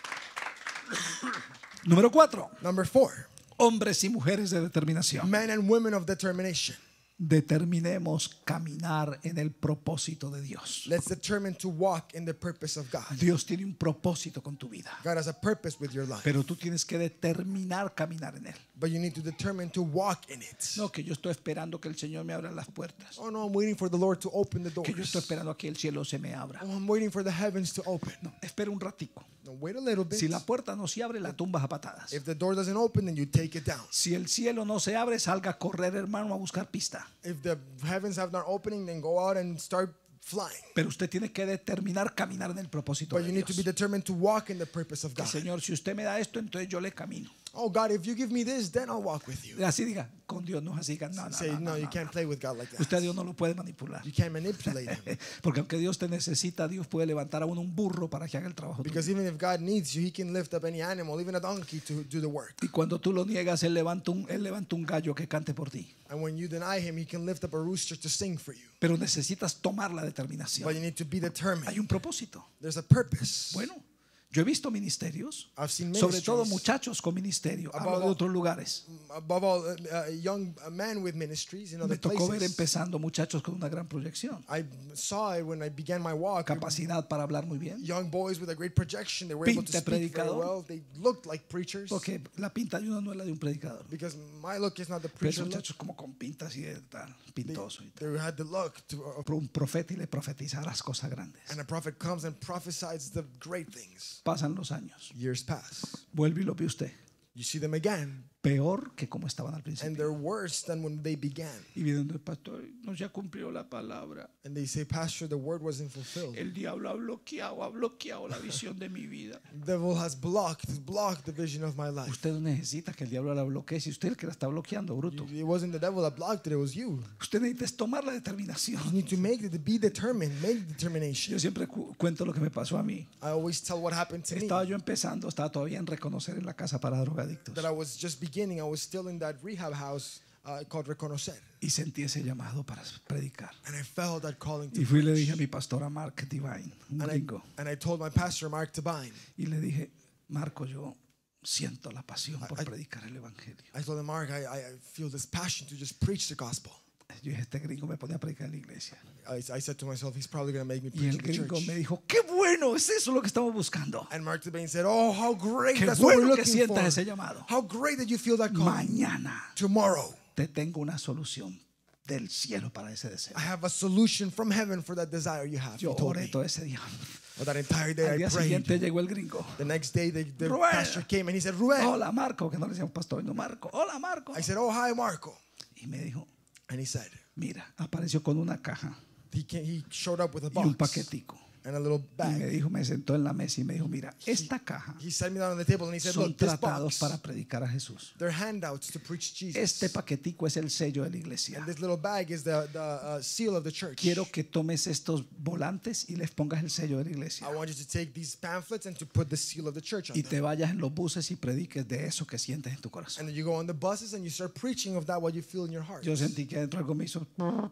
Número cuatro,
Number four,
hombres y mujeres de determinación.
men and women of determination.
Determinemos caminar en el propósito de Dios.
Let's determine to walk in the purpose of God.
Dios tiene un propósito con tu vida,
God has a purpose with your life,
pero tú tienes que determinar caminar en él.
but you need to determine to walk in it.
No, que yo estoy esperando que el Señor me abra las puertas,
Oh no, I'm waiting for the Lord to open the
que yo estoy
doors.
esperando a que el cielo se me abra.
Oh, I'm waiting for the heavens to open.
No, espera un ratico.
No, wait a little bit.
Si la puerta no se abre, la tumbas a patadas.
If the door doesn't open, then you take it down.
Si el cielo no se abre, salga a correr, hermano, a buscar pista.
If the heavens have not opening, then go out and start flying.
Pero usted tiene que determinar caminar en el propósito
But
de
you need to be
Dios.
determined to walk in the purpose of
Que,
God.
Señor, si usted me da esto, entonces yo le camino.
Oh God, if you give me this, then I'll walk with you.
Así diga, con Dios no es así. No, no,
Say,
no,
no,
no,
you
no,
can't
no.
play with God like
Usted a
that.
Dios no lo puede manipular.
You can't manipulate him.
Porque aunque Dios te necesita, Dios puede levantar a uno un burro para que haga el trabajo tuyo.
Because even if God needs you, He can lift up any animal, even a donkey, to do the work.
Y cuando tú lo niegas, Él levanta, un, él levanta un gallo que cante por ti.
And when you deny Him, He can lift up a rooster to sing for you.
Pero necesitas tomar la
But
determinación.
you need to be
Hay
determined.
un propósito.
There's a purpose.
Bueno, yo he visto ministerios,
I've seen
sobre todo
ministries.
muchachos con ministerio, hablo
Above
de
all-
otros lugares.
Above all, uh, uh, young uh, men with ministries in
Me
other
tocó ver
places.
empezando muchachos con una gran proyección,
I saw it when I began my walk.
capacidad para hablar muy bien,
Young boys with a great projection. They were able to
Pinta
speak very
predicador.
well. They looked like preachers.
porque la pinta de uno no es la de un predicador.
Because my look is not the
Pero
preacher
esos
look.
muchachos como con pintas y de tal,
They,
pintoso y tal.
they had the look to, uh,
Pero un profeta y le profetizarás cosas grandes.
and a prophet comes and prophesies the great things.
Pasan los años,
Years pass.
vuelve y lo ve usted,
You see them again,
peor que como estaban al
and
principio.
they're worse than when they began.
Y viendo el pastor, no se ha cumplido la palabra.
And they say, Pastor, the word wasn't fulfilled.
El diablo ha bloqueado, ha bloqueado la visión de mi vida.
The devil has blocked, blocked the vision of my life.
Usted no necesita que el diablo la bloquee, si usted es el que la está bloqueando, bruto.
It wasn't the devil that blocked it, it was you.
Usted necesita es tomar la determinación.
You need to make it, be determined, make determination.
Yo siempre cu- cuento lo que me pasó a mí.
I always tell what happened to me.
Estaba yo empezando, estaba todavía en reconocer en la casa para drogadictos.
That I was just beginning. I was still in that rehab house uh, called Reconocer.
Y sentí ese llamado para predicar.
And I felt that calling to
Y fui y le
preach.
dije a mi pastora Mark Divine, un
And I,
gringo.
and I told my pastor, Mark Tabine,
Y le dije, Marco, yo siento la pasión por
I- I-
predicar el evangelio.
I told him, Mark, I, I I feel this passion to just preach the gospel.
Yo dije, este gringo me pone a predicar en la iglesia.
I, I said to myself, he's probably going to make me
Y
preach
el
in the
gringo
church.
me dijo, qué bueno, es eso lo que estamos buscando.
And Mark Tabine said, oh, how great.
Qué
That's what we're
bueno que
looking for.
sientas ese llamado.
How great that you feel that call.
Mañana
Tomorrow,
te tengo una solución del cielo para ese deseo.
I have a solution from heaven for that desire you have.
Yo
He told
oré
me.
todo ese día.
Well, that entire day
Al
I
día
prayed.
siguiente llegó el gringo.
The next day, the, the
Ruel.
pastor came and he said, Ruel.
Hola Marco, que no le decíamos pastor, no Marco. Hola Marco.
I said, oh, hi, Marco.
Y me dijo,
And he said,
mira, apareció con una caja
he, came, he showed up with a
y un
box
paquetico.
and a little
Y me
bag.
dijo, me sentó en la mesa y me dijo, mira, esta caja
He sat me down on the table and he said,
son
look, this
tratados
box,
para predicar a Jesús.
they're handouts to preach Jesus.
Este paquetico es el sello de la iglesia.
And this little bag is the, the uh, seal of the church.
Quiero que tomes estos volantes y les pongas el sello de la iglesia.
I want you to take these pamphlets and to put the seal of the church on
Y
them.
te vayas en los buses y prediques de eso que sientes en tu corazón.
And then you go on the buses and you start preaching of that what you feel in your heart.
Yo sentí que adentro algo me hizo,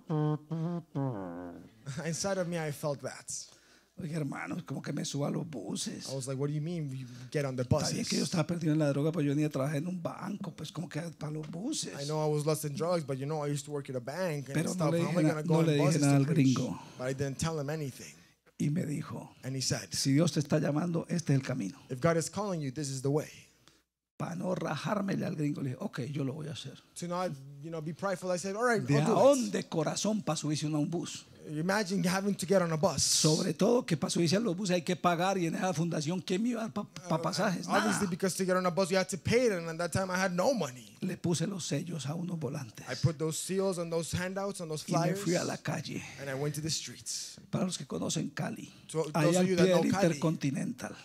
Inside of me, I felt that.
oye hermano, como que me suba a los buses.
I was like, what do you mean you get on the
Está bien que yo
buses?
estaba perdido en la droga, pues yo venía a trabajar en un banco, pues como que para los buses.
I know I was lost in drugs, but you know I used to work at a bank and
Pero no
stuff.
le
How am
dije
I
na-
going to
no
go
le
on
dije
buses
nada
to
al
preach?
gringo.
But I didn't tell him anything.
Y me dijo,
And he said,
si Dios te está llamando, este es el camino.
if God is calling you, this is the way.
para no rajármele al gringo, le dije, ok, yo lo voy a hacer.
To not, you know, be prideful, I said, all right,
De
I'll do
aón
it.
de corazón para subirse a un bus.
Imagine having to get on a bus.
Sobre todo que para subirse a los buses hay que pagar, y en esa fundación, ¿quién me iba a dar para pa pasajes? Nada.
Obviously, because to get on a bus, you had to pay it, and at that time, I had no money.
Le puse los sellos a unos volantes
I put those seals on those handouts, on those
y me
flyers,
fui a la calle.
and I went to the streets.
Para los que conocen Cali,
To-
ahí
those of
al
you
pie
that know
del
Cali.
Intercontinental,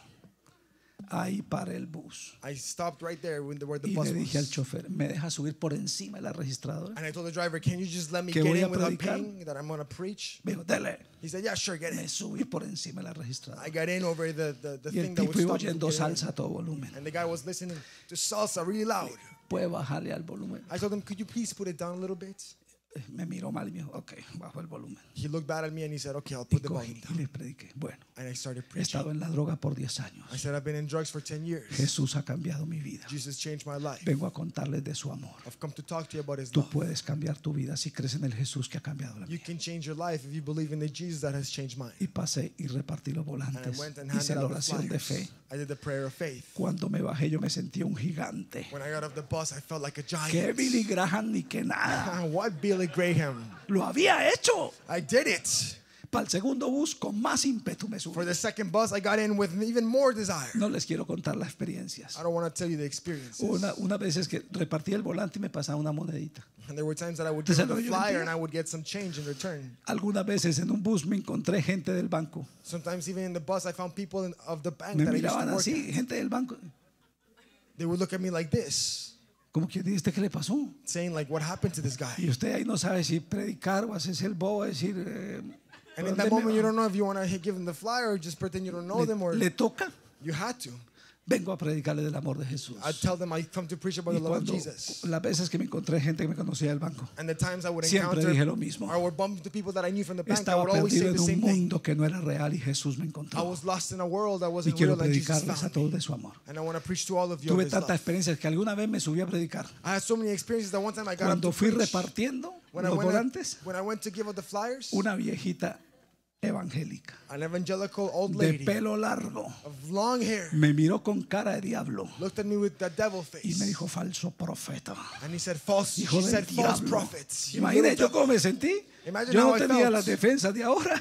ahí para el bus.
I stopped right there when the, where the
Y
bus
le dije al
was.
chofer, ¿me deja subir por encima de la registradora?
And I told the driver, can you just let me
Que
get
voy a
in without
predicar.
paying, that I'm going to preach?
Me dijo, dele.
He said, yeah, sure, get
Me
in.
subí por encima de la registradora.
I got in over the, the, the
Y el
thing that would
tipo iba
stop you from
oyendo
getting in.
salsa a todo volumen.
And the guy was listening to salsa really loud.
Puede bajarle al volumen.
I told him, could you please put it down a little bit?
Me miró mal y me dijo, ok, bajo el volumen.
He looked bad at me and he said, okay, I'll
Y
put the volume
cogí y
down.
le prediqué. Bueno,
And I started
he
preaching.
estado en la droga por diez años.
I said, I've been in drugs for ten years.
Jesús ha cambiado mi vida.
Jesus changed my life.
Vengo a contarles de su amor.
I've come to talk to you about his
Tú
love.
puedes cambiar tu vida si crees en el Jesús que ha cambiado la
You
mía.
can change your life if you believe in the Jesus that has changed mine.
Y pasé y repartí los
And I
volantes.
went and
Hice
handed
la
out the
oración de
flyers.
fe.
I did the prayer of faith.
Cuando me bajé yo me sentía un gigante.
When I got off the bus, I felt like a
Que Billy
giant.
Graham ni que nada.
What Billy Graham?
Lo había hecho.
I did it.
Para el segundo bus con más ímpetu me
For
subí.
the second bus, I got in with even more desire.
No les quiero contar las experiencias.
I don't want to tell you the experiences.
Una, una vez es que repartía el volante y me pasaba una monedita.
And there were times that I would
¿Usted
give
sabe
him
lo
the
que yo
flyer
vendía?
and I would get some change in return.
Algunas veces en un bus me encontré gente del banco.
Sometimes even in the bus, I found people in, of the bank
Me
that I used
miraban
to work
así,
at.
gente del banco.
They would look at me like this,
Como que dice, ¿qué le pasó?
saying like, what happened to this guy?
Y usted ahí no sabe si predicar o hacerse el bobo, decir. Eh,
And in
¿dónde
that
me
moment, you
va?
don't know if you want to give them the flyer or just pretend you don't know them, or
le, le toca.
you had to.
Vengo a predicarle del amor de Jesús.
I tell them I come to preach about
Y
the love of
cuando
Jesus.
las veces que me encontré gente que me conocía del banco,
And the times I would
siempre
encounter
dije lo mismo.
or would bump into people that I knew from the bank, I
Estaba
would always say
perdido en
the
un
same thing.
mundo que no era real y Jesús me
I
encontró.
was lost in a world that
Y
wasn't
quiero
real and Jesus
predicarles a
found
todos
me.
de su amor.
And I want to preach to all of you of
Tuve
his
tantas
love.
experiencias que alguna vez me subí a predicar.
I had so many experiences that one time I got up
Cuando
to
fui
preach.
repartiendo
When I,
los
went
volantes,
when I went to give out the flyers,
una viejita evangélica
an evangelical old
de
lady
pelo largo
of long hair
me miró con cara de diablo
looked at me with that devil
y me
face.
dijo, falso profeta,
And he said, false,
hijo
she
del
said false
diablo.
prophets. You
Imagínate
little
yo cómo me sentí.
Imagine
Yo
how
no
I
tenía
felt.
las defensas de ahora.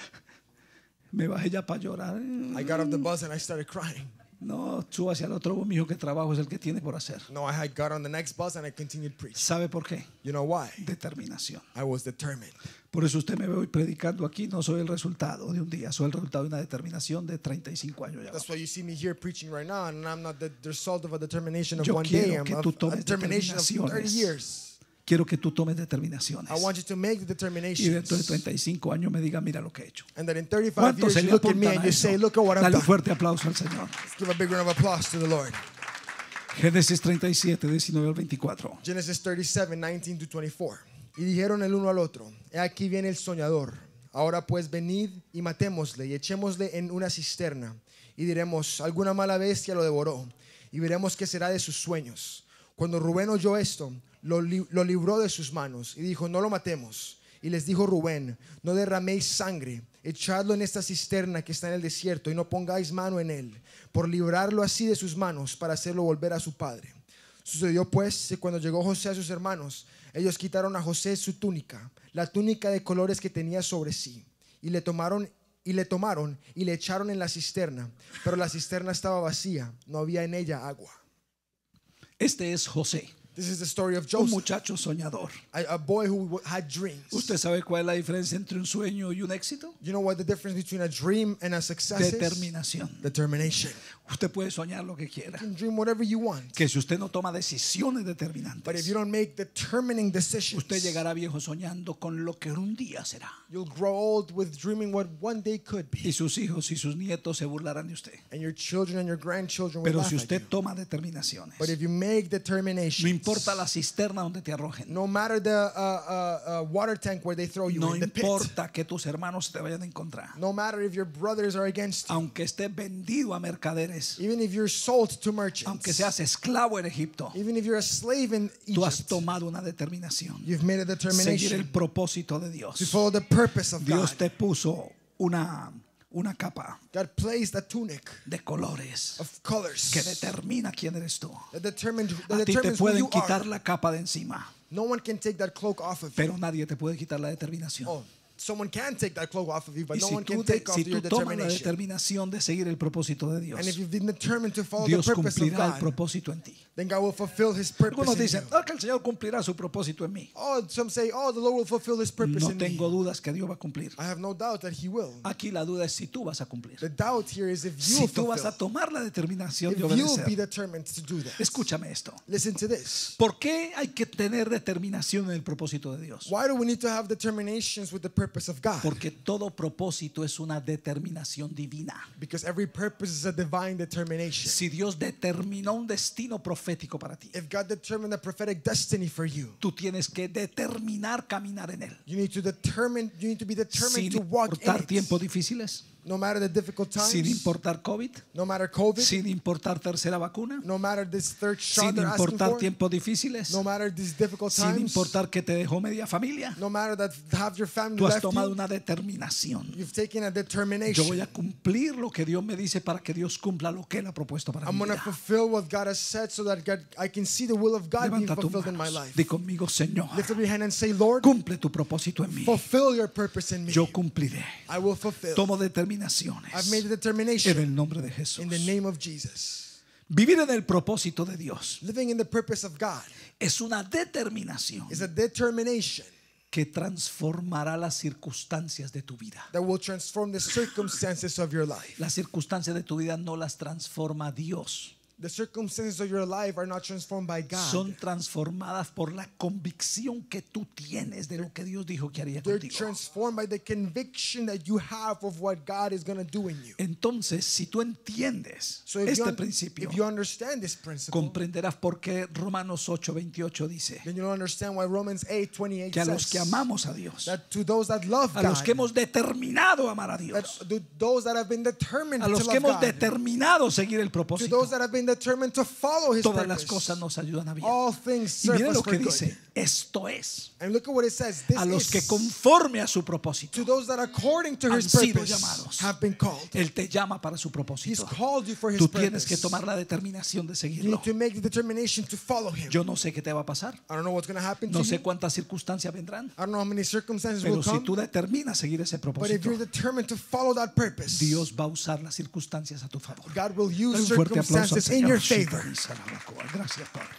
Me bajé ya para llorar.
I got off the bus and I started crying.
No, suba hacia el otro bus, mijo, que trabajo es el que tiene por hacer.
No, I had got on the next bus and I continued preaching.
¿Sabe por qué?
You know why?
Determinación.
I was determined.
Por eso usted me ve hoy predicando aquí. No soy el resultado de un día, soy el resultado de una determinación de treinta y cinco años. Ya
That's why you see me here preaching right now, and I'm not the, the result of a determination of
Yo
one day.
quiero
I'm
que
of
tú
a
tomes
determination of thirty
determinaciones.
years.
Quiero que tú tomes determinaciones.
I want you to make the
Y dentro de
determinations.
treinta y cinco años me diga, mira lo que he hecho.
And that in thirty-five
¿Cuántos
years
se
you
le
look at me
apuntan
and
a
you
eso?
say, look at what I've
Dale un
done.
fuerte aplauso al Señor.
Let's give a big round of applause to the Lord.
Génesis treinta y siete, diecinueve al veinticuatro.
Genesis thirty-seven, nineteen to twenty-four. Y dijeron el uno al otro, he aquí viene el soñador. Ahora pues venid y matémosle y echémosle en una cisterna. Y diremos, alguna mala bestia lo devoró. Y veremos qué será de sus sueños. Cuando Rubén oyó esto, lo, li- lo libró de sus manos y dijo, no lo matemos. Y les dijo Rubén, no derraméis sangre, echadlo en esta cisterna que está en el desierto y no pongáis mano en él, por librarlo así de sus manos para hacerlo volver a su padre. Sucedió pues que cuando llegó José a sus hermanos, ellos quitaron a José su túnica, la túnica de colores que tenía sobre sí, y le tomaron y le tomaron y le echaron en la cisterna, pero la cisterna estaba vacía, no había en ella agua.
Este es José,
This is the story of
un
Joseph,
muchacho soñador.
a, a boy who had dreams.
¿Usted sabe cuál es la diferencia entre un sueño y un éxito?
You know what the difference between a dream and a success is?
Determinación.
Determination.
Usted puede soñar lo que quiera,
You can dream whatever you want,
que si usted no toma decisiones
but if
determinantes,
you don't make determining decisions,
usted llegará viejo soñando con lo que un día será.
you'll grow old with dreaming what one day could
Y
be,
sus hijos y sus nietos se burlarán de usted.
and your children and your grandchildren will
Pero
laugh
si
at
usted
you.
toma determinaciones,
But if you make
no
determinations,
importa la cisterna donde te arrojen,
no matter the uh, uh, uh, water tank where they throw you
no
in the pit,
importa que tus hermanos te vayan a encontrar,
no matter if your brothers are against you,
aunque estés vendido a mercaderes,
even if you're sold to
aunque
merchants,
seas esclavo en Egipto,
even if you're a slave in
tú has
Egypt,
tomado una determinación.
you've made a
Seguir el
determination
propósito de
to
Dios.
follow the purpose of
Dios
God.
te puso una, una capa
God placed a tunic
de colores
of colors
que determina quién eres tú.
that, determined,
A
that
ti te
determines who
pueden
you are.
quitar la capa de encima,
No one can take that cloak off of you.
pero nadie te puede quitar la determinación.
Oh, someone can take that cloak off of you, but
Y
no
si
one can
tú, de-
take off
si
your
tú tomas la
determination.
determinación de seguir el propósito de Dios,
And if you've been determined to follow
Dios
the purpose of
cumplirá el
God,
propósito en ti.
then God will fulfill His purpose
Algunos
in
dicen,
you.
"Ah, que el Señor cumplirá su propósito en mí."
Oh, some say, oh, the Lord will fulfill His purpose
No
in
tengo
me.
dudas que Dios va a cumplir.
I have no doubt that He will.
Aquí la duda es si tú vas a cumplir.
The doubt here is if you
Si tú vas a
fulfill,
tomar la determinación
if
de
you'll be
obedecer.
determined to do that.
Escúchame esto.
Listen to this.
¿Por qué hay que tener determinación en el propósito de Dios?
Why do we need to have determinations with the purpose of God?
Porque todo propósito es una determinación divina.
Because every purpose is a divine determination.
Si Dios determinó un destino profético para ti,
If God determined a prophetic destiny for you,
tú tienes que determinar caminar en él.
you need to determine, you need to be determined
Sin
to walk in
importar
it.
tiempos difíciles,
No matter the difficult
sin
times,
importar COVID,
no matter COVID,
sin importar tercera vacuna,
no matter this third shot
sin
they're asking
importar
for,
tiempos difíciles,
no matter these difficult
sin
times,
importar que te dejó media familia,
no matter that half your family
tú has
left
tomado
you,
una determinación.
you've taken a
Yo voy
determination.
a cumplir lo que Dios me dice para que Dios cumpla lo que Él ha propuesto para
I'm
mi
going to
vida.
fulfill what God has said so that God, I can see the will of God being
Levanta tus
fulfilled in my
manos.
life.
Di conmigo, Señor,
Lift up your hand and say, Lord,
cumple tu propósito en mí.
fulfill your purpose in me.
Yo cumpliré.
I will fulfill.
Tomo determinaciones
I've made a
en
determination
el nombre de Jesús.
in the name of Jesus.
Vivir en el propósito de Dios
Living in the purpose of God
es una determinación
is a determination
que transformará las circunstancias de tu vida.
that will transform the circumstances of your life.
Las circunstancias de tu vida no las transforma Dios.
The circumstances of your life are not transformed by God.
Son transformadas por la convicción que tú tienes de lo que Dios dijo que haría
They're
contigo.
transformed by the conviction that you have of what God is going to do in you.
Entonces, si tú entiendes
So if,
este
you, un-
principio,
if you understand this principle,
comprenderás por qué Romanos ocho veintiocho dice
then you'll understand why Romans eight twenty-eight
que a los que
says
amamos a Dios,
that to those that love
a los
God,
que hemos determinado amar a
that
Dios,
to those that have been determined
a
to
los que
love
hemos
God,
determinado seguir el
to
propósito,
those that have been determined to follow His
todas las
purpose,
cosas nos ayudan a bien.
all things
Y
serve
miren
us
lo
for
que
good.
dice, esto es,
And look at what it says. This
a los que
is
conforme a su propósito,
to those that according to
han
His
sido
purpose
llamados.
have been called.
Él te llama para su
He's
propósito.
called you for His
Tú
purpose.
tienes que tomar la determinación de
You
seguirlo.
need to make the determination to follow Him.
Yo no sé qué te va a pasar,
I don't know what's going to happen to
no
you.
sé cuántas circunstancias vendrán,
I don't know how many circumstances
pero
will
si
come.
tú determinas seguir ese
But if
propósito,
you're determined to follow that purpose,
Dios va a usar las circunstancias a tu favor.
God will
Dale
use
un fuerte aplauso al
circumstances in your
Señor.
favor.
Gracias, Padre.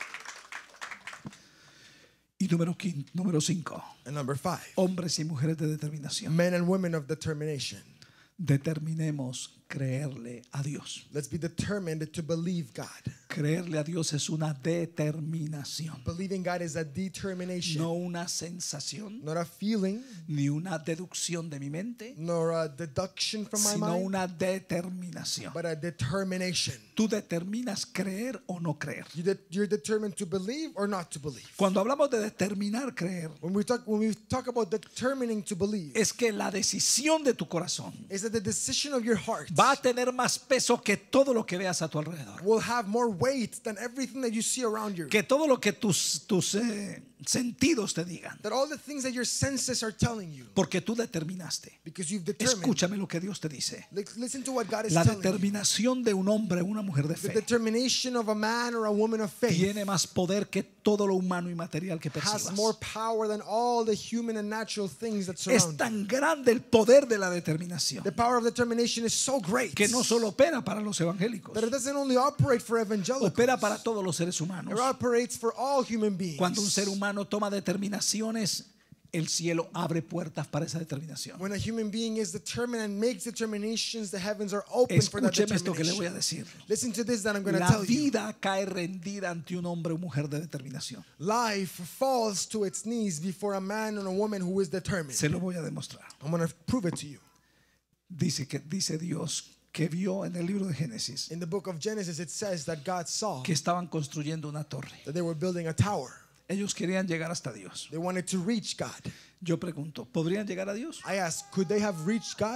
Y número quin- número cinco,
And number five,
hombres y mujeres de determinación.
men and women of determination.
Determinemos creerle a Dios.
Let's be determined to believe God.
Creerle a Dios es una determinación,
Believing God is a determination,
no una sensación,
not a feeling,
ni una deducción de mi mente,
nor a deduction from my
sino
mind,
una determinación.
but a determination.
Tú determinas creer o no creer.
You de- you're determined to believe or not to believe.
Cuando hablamos de determinar creer,
When we talk, when we talk about determining to believe,
es que la decisión de tu corazón
is that the decision of your heart
va a tener más peso que todo lo que veas a tu alrededor,
will have more weight than everything that you see around you.
que todo lo que tus, tus eh, sentidos te digan,
That all the things that your senses are telling you,
porque tú determinaste.
because you've determined.
Escúchame lo que Dios te dice.
Like, listen to what God is
La
telling you.
determinación de un hombre o una mujer de
The
fe
determination of a man or a woman of faith
tiene más poder que todo lo humano y material que
has
percibas.
more power than all the human and natural things that
Es
surround you.
tan grande el poder de la determinación
The power of determination is so great
que no solo opera para los evangélicos,
that it doesn't only operate for evangelicals,
opera para todos los seres humanos.
it operates for all human beings.
Cuando un ser humano toma determinaciones, el cielo abre puertas para esa determinación.
When a human being is determined and makes determinations, the heavens are open for that
Escúcheme esto que le voy a
determination.
decir.
Listen to this that I'm going to
La
tell you.
vida cae rendida ante un hombre o mujer de determinación.
Life falls to its knees before a man and a woman who is determined.
Se lo voy a demostrar.
I'm going to prove it to you.
Dice que dice Dios que vio en el libro de Génesis
In the book of Genesis, it says that God saw
que estaban construyendo una torre.
that they were building a tower.
Ellos querían llegar hasta Dios.
They wanted to reach God.
Yo pregunto, ¿podrían llegar a Dios?
I asked, could they have reached God?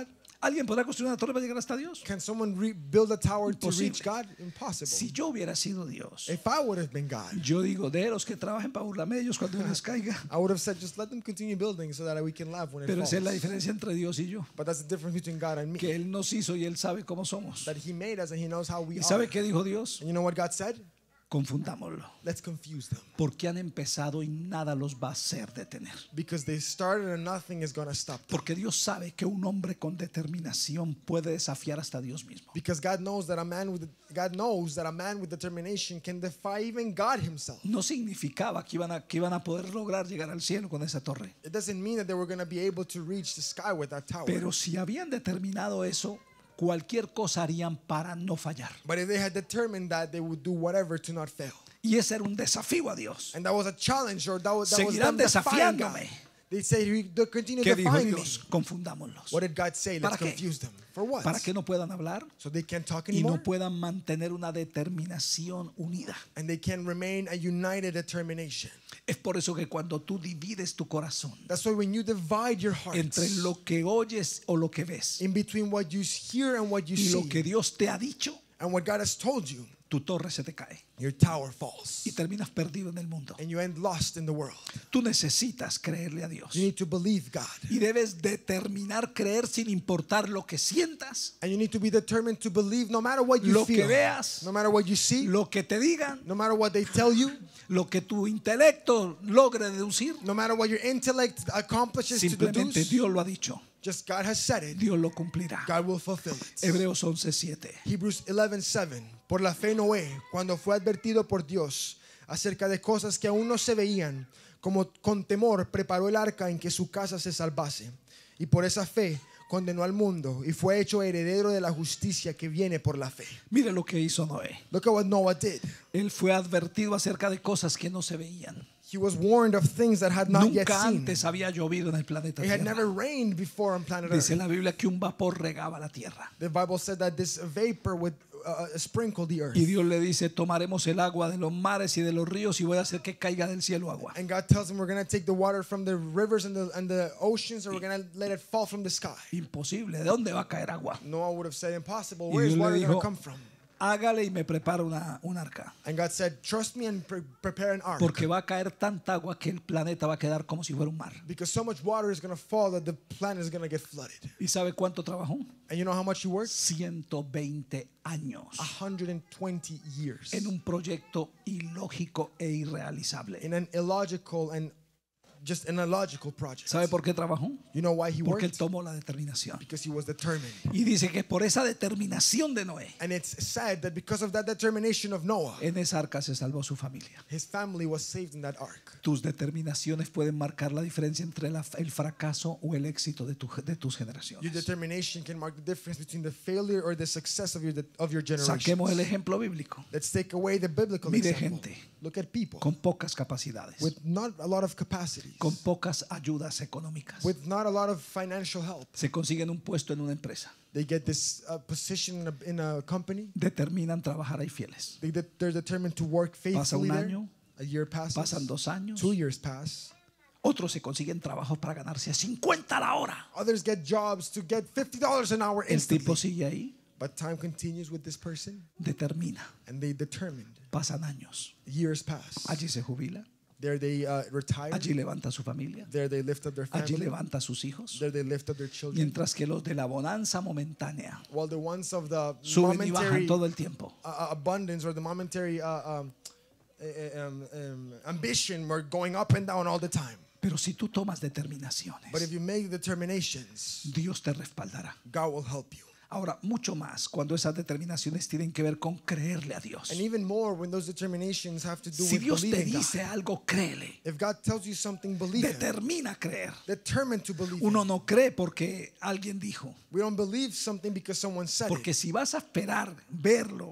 ¿Alguien podrá construir una torre para llegar hasta Dios?
Can someone re- build a tower to
Imposible.
reach God? Impossible.
Si yo hubiera sido Dios,
If I would have been God,
yo digo, de los que trabajen para burlarme de ellos cuando yo les caiga.
I would have said, just let them continue building so that we can laugh when it
Pero esa es la
falls.
diferencia entre Dios y yo,
But that's the difference between God and me.
que Él nos hizo y Él sabe cómo somos.
That He made us and He knows how we
¿Y
are.
sabe qué dijo Dios?
And you know what God said?
Confundámoslo,
Let's confuse them.
porque han empezado y nada los va a hacer detener.
Because they started and nothing is going to stop them.
Porque Dios sabe que un hombre con determinación puede desafiar hasta Dios mismo.
Because God knows that a man with God knows that a man with determination can defy even God Himself.
No significaba que iban a, que iban a poder lograr llegar al cielo con esa torre.
It doesn't mean that they were going to be able to reach the sky with that tower.
Pero si habían determinado eso, cualquier cosa harían para no fallar.
But if they had determined that, they would do whatever to not fail.
Y ese era un desafío a Dios.
And that was a challenge, or that was, that was
Seguirán
them defying God.
desafiándome.
They say, they continue
¿Qué dijo
defying me.
Dios? Confundámoslos.
What did God say?
¿Para
Let's
qué?
confuse them. For what?
Para que no puedan hablar
So they can't talk
y
anymore?
no puedan mantener una determinación unida.
And they can remain a united determination.
Es por eso que cuando tú divides tu corazón
That's why when you divide your
entre
hearts
lo que oyes o lo que ves
in between what you hear and what you
y lo
see
que Dios te ha dicho,
and what God has told you,
tu torre se te cae
your tower falls
y terminas perdido en el mundo.
and you end lost in the world.
Tú necesitas creerle a Dios
You need to believe God.
y debes determinar creer sin importar lo que sientas,
And you need to be determined to believe no matter what you
lo que
feel,
veas,
no matter what you see,
lo que te digan,
no matter what they tell you,
lo que tu intelecto logre deducir.
no matter what your intellect accomplishes to
Simplemente
deduce.
Dios lo ha dicho.
Just God has said it.
Dios lo cumplirá.
God will fulfill it.
Hebreos once siete.
Hebrews eleven seven. Por la fe Noé, cuando fue advertido por Dios acerca de cosas que aún no se veían, como con temor preparó el arca en que su casa se salvase. Y por esa fe condenó al mundo y fue hecho heredero de la justicia que viene por la fe.
Mire lo que hizo Noé.
Look at what Noah did.
Él fue advertido acerca de cosas que no se veían.
He was warned of things that had not yet
Nunca
seen.
antes había llovido en el planeta
It had
Tierra.
never rained before on planet
Dice
Earth.
la Biblia que un vapor regaba la tierra.
The Bible said that this vapor would uh, sprinkle the earth.
Y Dios le dice, tomaremos el agua de los mares y de los ríos y voy a hacer que caiga del cielo agua.
And God tells him we're going to take the water from the rivers and the, and the oceans and we're going to let it fall from the sky.
Imposible. ¿De dónde va a caer agua?
Noah would have said impossible.
Y
Where is
Dios
water
le
going to
dijo,
come from?
hágale y me prepara una, un arca.
And God said, trust me and pre- prepare an ark.
Porque va a caer tanta agua que el planeta va a quedar como si fuera un mar.
Because so much water is going to fall that the planet is going to get flooded.
¿Y sabe cuánto trabajó?
And you know how much he worked?
ciento veinte años
one hundred twenty years.
en un proyecto ilógico e irrealizable.
In an illogical and just an illogical project.
¿Sabe por qué trabajó?
You know why he
Porque él
worked?
tomó la determinación.
Because he was determined.
Y dice que por esa determinación de Noé,
And it's said that because of that determination of Noah,
en esa arca se salvó su familia.
his family was saved in that ark.
Tus determinaciones pueden marcar la diferencia entre la- el fracaso o el éxito de, tu- de tus
Your
generaciones.
determination can mark the difference between the failure or the success of your of your generation.
Saquemos el ejemplo bíblico.
Let's take away the biblical
Mire
example.
gente
Look at people
con pocas capacidades,
with not a lot of capacities,
con pocas ayudas económicas.
with not a lot of financial help.
Se consiguen un puesto en una empresa.
They get this uh, position in a, in a company.
Determinan trabajar ahí fieles.
They, they're determined to work
Pasa
faithfully
un
there.
año,
A year passes.
pasan dos años.
Two years pass.
Otros se consiguen trabajos para ganarse cincuenta a la hora.
Others get jobs to get fifty dollars an hour
El tipo
instantly.
sigue ahí,
But time continues with this person,
determina.
and they determined.
Pasan años.
Years pass.
Allí se jubila,
There they uh, retire.
allí levanta a su familia,
There they lift up their
allí
family.
levanta a sus hijos.
There they lift up their children.
Mientras que los de la bonanza momentánea
While the ones of the
suben y bajan
momentary
todo el tiempo.
uh, uh, abundance or the momentary uh, um, uh, um, um, ambition were going up and down all the time.
Pero si tú tomas determinaciones,
But if you make determinations,
Dios te respaldará.
God will help you.
Ahora, mucho más cuando esas determinaciones tienen que ver con creerle a Dios.
And even more when those determinations have to do
Si
with
Dios te
believing God.
dice algo, créele.
If God tells you something, believe Him.
Determina creer.
Determined to believe
Uno
Him.
no cree porque alguien dijo.
We don't believe something because someone said
Porque
it.
si vas a esperar verlo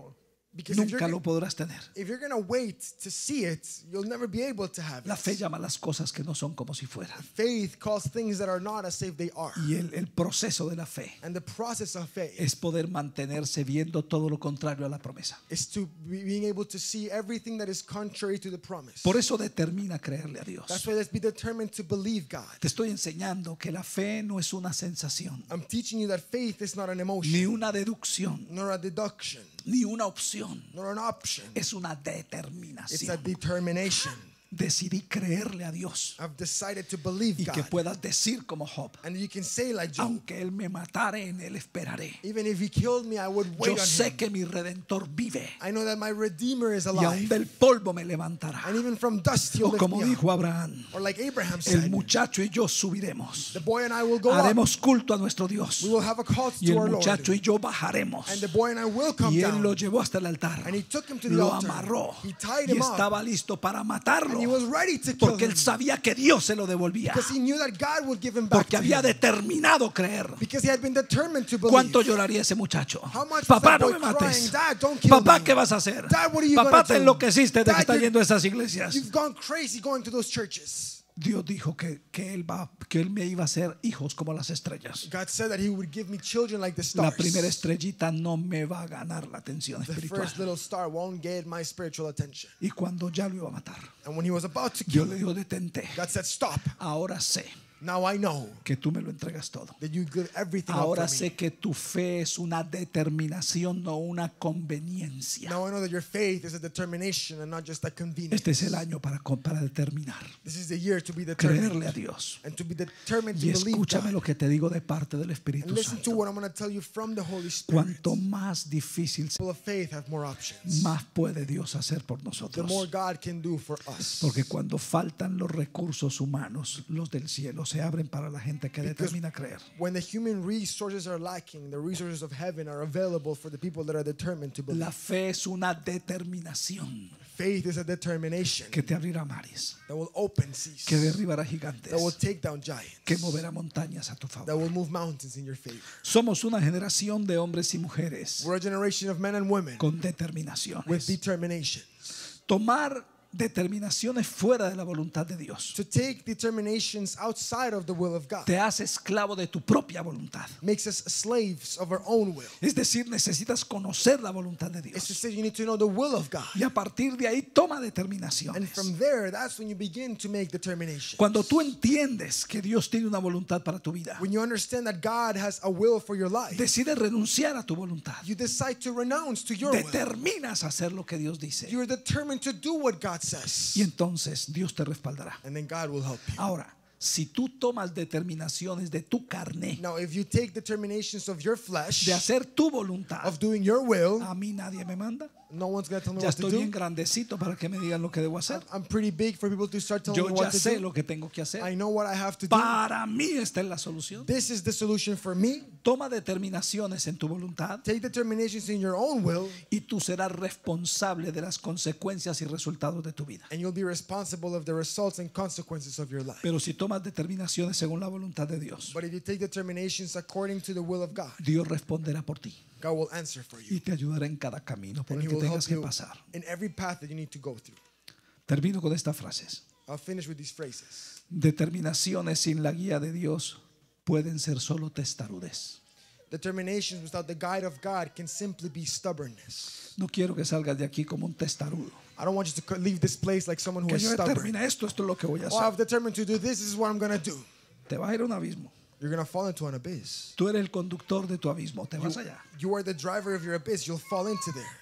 Because if you're,
nunca
gonna,
lo podrás tener.
if you're gonna wait to see it, you'll never be able to have
La fe
it.
llama las cosas que no son como si fueran.
Faith calls things that are not as if they are.
Y el, el proceso de la fe
And the process of faith
es poder mantenerse viendo todo lo contrario a la promesa.
is to be, being able to see everything that is contrary to the promise.
Por eso determina creerle a Dios.
That's why let's be determined to believe God.
Te estoy enseñando que la fe no es una sensación,
I'm teaching you that faith is not an emotion,
ni una deducción,
nor a deduction,
ni una opción.
nor an option.
Es una
It's a
determinación.
determination.
Decidí creerle a Dios
I've decided to believe
y que
God.
puedas decir como Job,
And you can say like Job,
aunque él me matare, en él esperaré.
even if he killed me, I would wait
Yo
on
sé
him.
que mi Redentor vive
I know that my Redeemer is
y aún
alive.
del polvo me levantará.
And even from dust he'll
O
lift
como
me up.
dijo Abraham,
Or like Abraham
el
said,
muchacho y yo subiremos,
the boy and I will go up.
haremos culto a nuestro Dios
We will have a cult
y
to
el
our Lord.
muchacho y yo bajaremos.
And the boy and I will come
Y él
down.
lo llevó hasta el altar,
And he took him to the
lo
altar.
amarró
He tied
y
him up.
estaba listo para
And
matarlo,
he was ready to kill
porque
him.
él sabía que Dios se lo devolvía,
Because he knew that God would give him back
porque
to
había
him.
determinado creer.
Because he had been determined to believe.
¿Cuánto lloraría ese muchacho?
How much was
Papá,
that
no
boy
me mates.
crying? Dad, don't kill
Papá,
me.
¿qué vas a hacer?
Dad, what are you
Papá,
gonna
te
do?
enloqueciste de que
Dad,
está
you're-
yendo a esas iglesias.
You've gone crazy going to those churches.
Dios dijo que, que, él va, que él me iba a hacer hijos como las estrellas.
God said that he would give me children like the
La
stars.
primera estrellita no me va a ganar la atención
The
espiritual.
first little star won't get my spiritual attention.
Y cuando ya lo iba a matar,
And when he was about to
Dios
kill
le
him,
dijo, detente.
God said, stop.
Ahora sé
Now I know
que tú me lo entregas todo.
that you give everything up
Ahora
for
sé
me.
que tu fe es una determinación, no una conveniencia.
Now I know that your faith is a determination and not just a convenience.
Este es el año para, para determinar,
This is the year to be
creerle
determined.
a Dios.
And to be determined to
Y
believe
escúchame
God.
lo que te digo de parte del
And
Espíritu
listen to
Santo.
what I'm going to tell you from the Holy Spirit.
Cuanto más difícil,
People of faith have more options.
más puede Dios hacer por
The
nosotros.
more God can do for us.
Porque cuando faltan los recursos humanos, los del cielo se abren para la gente que determina creer.
When the human resources are lacking, the resources of heaven are available for the people that are determined to believe.
La fe es una determinación
Faith is a determination
que te abrirá mares,
that will open seas,
que derribará gigantes,
that will take down giants,
que moverá montañas a tu
that
favor.
will move mountains in your favor.
Somos una generación de hombres y mujeres
We're a generation of men and women
con
with
determinaciones.
determination.
Tomar determinaciones fuera de la voluntad de Dios
To take determinations outside of the will of God
te hace esclavo de tu propia voluntad.
makes us slaves of our own will.
Es decir, necesitas conocer la voluntad de
It's to
Dios.
say you need to know the will of God.
Y a partir de ahí toma
And
determinaciones.
from there, that's when you begin to make determination.
Cuando tú entiendes que Dios tiene una voluntad para tu vida,
When you understand that God has a will for your life,
decides renunciar a tu voluntad.
you decide to renounce to your will.
Determinas hacer lo que Dios dice.
You're determined to do what God says.
Y entonces Dios te respaldará.
And then God will help you.
Ahora, si tú tomas determinaciones de tu carne,
Now, if you take determinations of your flesh,
de hacer tu voluntad,
of doing your will,
a mí nadie me manda.
no one's going to tell me
Ya
what to
estoy bien
do.
grandecito para que me digan lo que debo hacer.
I'm pretty big for people to start telling
Yo
me
ya
what to
sé
do.
lo que tengo que hacer.
I know what I have to do.
Para mí esta es la solución.
This is the solution for me.
Toma determinaciones en tu voluntad
Take determinations in your own will,
y tú serás responsable de las consecuencias y resultados de tu vida.
and you'll be responsible of the results and consequences of your life.
Pero si tomas determinaciones según la voluntad de Dios,
But if you take determinations according to the will of God,
Dios responderá por ti
God will answer for you.
y te ayudará en cada camino por
And
el
He
que
will help
tengas que
you
pasar.
in every path that you need to go through.
Termino con estas frases.
I'll finish with these phrases.
Determinaciones sin la guía de Dios pueden ser solo testarudes.
Determinations without the guide of God can simply be stubbornness.
No quiero que salgas de aquí como un testarudo.
I don't want you to co- leave this place like someone who
Que
is
yo
stubborn.
determine esto, esto es lo que voy a
Oh, I've
hacer.
determined to do this. This is what I'm going to do.
Te vas a ir a un abismo.
You're going to fall into an abyss.
Tú eres el conductor de tu abismo, te vas
You,
allá.
you are the driver of your abyss. You'll fall into there.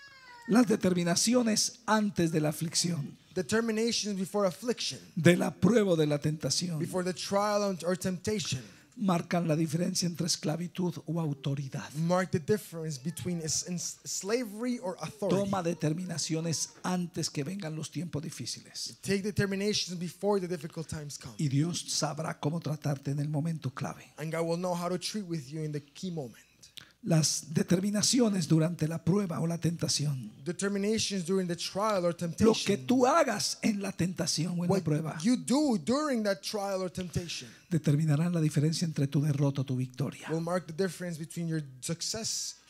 Las determinaciones antes de la aflicción,
Determinations before affliction,
de la prueba o de la tentación,
before the trial and- or temptation,
marcan la diferencia entre esclavitud o autoridad.
mark the difference between is- in slavery or authority.
Toma determinaciones antes que vengan los tiempos difíciles.
Take determinations before the difficult times come.
Y Dios sabrá cómo tratarte en el momento clave.
And God will know how to treat with you in the key moment.
Las determinaciones durante la prueba o la tentación.
Determinations during the trial or
Lo que
temptation.
tú hagas en la tentación o en la
What
prueba
you do during that trial or temptation
determinarán la diferencia entre tu derrota o tu victoria.
will mark the difference between your success,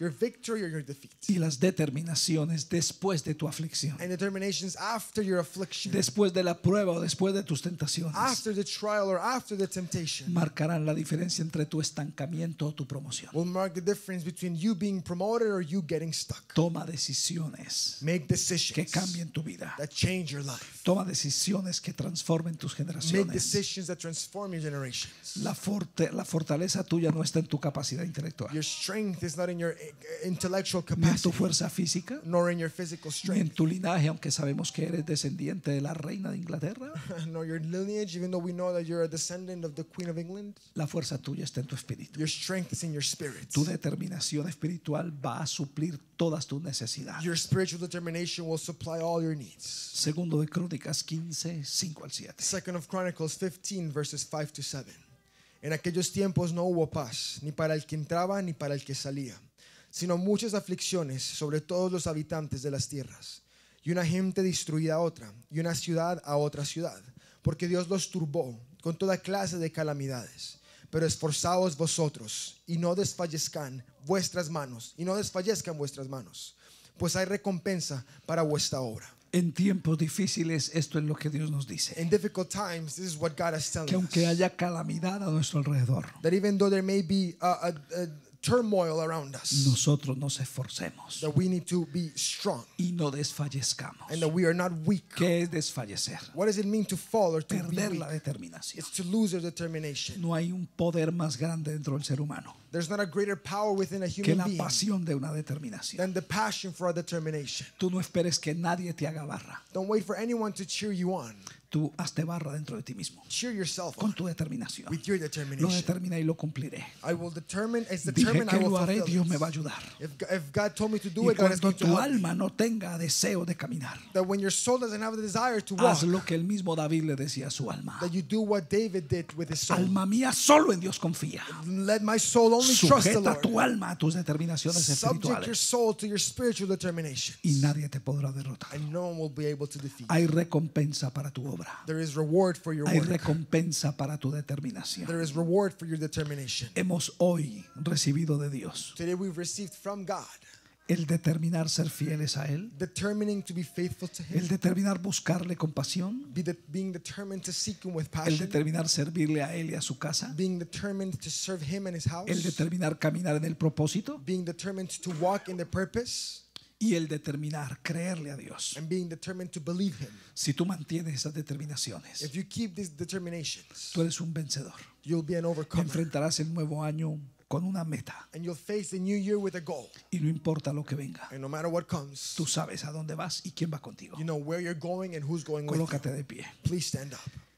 your victory or your defeat.
Y las determinaciones después de tu aflicción,
And determinations after your affliction,
después de la prueba o después de tus tentaciones,
after the trial or after the temptation,
marcarán la diferencia entre tu estancamiento o tu promoción.
will mark the difference between you being promoted or you getting stuck.
Toma decisiones
Make
que
decisions
cambien tu vida.
that change your life.
Toma decisiones que transformen tus
Make
generaciones.
decisions that transform your generations.
La, forte, la fortaleza tuya no está en tu capacidad intelectual,
Your strength is not in your uh, intellectual
ni en tu
capacity,
fuerza física,
nor in your physical
ni en
strength,
tu linaje, aunque sabemos que eres descendiente de la reina de Inglaterra.
nor your lineage, even though we know that you're a descendant of the Queen of England.
La fuerza tuya está en tu espíritu.
Your strength is in your spirit.
Tu determinación espiritual va a suplir todas tus necesidades.
Your spiritual determination will supply all your needs.
Segundo de Crónicas quince, cinco al siete.
Second of Chronicles fifteen, verses five to seven. En aquellos tiempos no hubo paz, ni para el que entraba ni para el que salía, sino muchas aflicciones sobre todos los habitantes de las tierras, y una gente destruida a otra, y una ciudad a otra ciudad, porque Dios los turbó con toda clase de calamidades. Pero esforzaos vosotros, y no desfallezcan vuestras manos, y no desfallezcan vuestras manos, pues hay recompensa para vuestra obra.
En tiempos difíciles, esto es lo que Dios nos dice:
In difficult times, this is what God is telling
que aunque
us.
haya calamidad a nuestro alrededor,
That even though there may be a, a, a turmoil around us,
nosotros nos esforcemos
that we need to be strong
y no desfallezcamos.
and that we are not weak.
¿Qué es desfallecer?
What does it mean to fall or to be
Perder
weak?
la determinación.
It's to lose our determination.
No hay un poder más grande dentro del ser humano
There's not a greater power within a
que
human
la
being
pasión de una determinación.
than the passion for our determination.
Tú no esperes que nadie te haga barra.
Don't wait for anyone to cheer you on.
Tú hazte barra dentro de ti mismo
Cheer yourself
con
on
tu determinación.
with your
Lo
determination.
determiné y lo cumpliré.
I will determine, it's
Dije
determined I
que
will
lo haré,
fulfill
Dios me va a
it.
ayudar.
If, if God told me to do
Y
it, God is
cuando
going to
tu
help me.
alma no tenga deseo de caminar,
That when your soul doesn't have the desire to walk,
haz lo que el mismo David le decía a su alma:
that you do what David did with his soul.
alma mía, solo en Dios confía.
Let my soul only trust the
Sujeta
Lord.
tu alma a tus determinaciones
Subject your
espirituales
soul to your spiritual determination,
y nadie te podrá derrotar.
and no one will be able to defeat.
Hay recompensa para tu obra.
There is reward for your
Hay
work.
recompensa para tu determinación.
There is reward for your determination.
Hemos hoy recibido de Dios
Today we've received from God,
el determinar ser fieles a Él,
determining to be faithful to
el
Him,
determinar buscarle con pasión,
be de- being determined to seek Him with
el
passion,
determinar servirle a Él y a su casa,
being determined to serve Him and His house,
el determinar caminar en el propósito
being determined to walk in the purpose,
y el determinar creerle a Dios.
and being determined to believe Him.
Si tú mantienes esas determinaciones,
If you keep these determinations,
tú eres un vencedor.
you'll be an overcomer,
Enfrentarás el nuevo año con una meta
and you'll face the new year with a goal.
y no importa lo que venga,
And no matter what comes,
tú sabes a dónde vas y quién va contigo.
you know where you're going and who's going with you.
Colócate de pie.
Please stand up.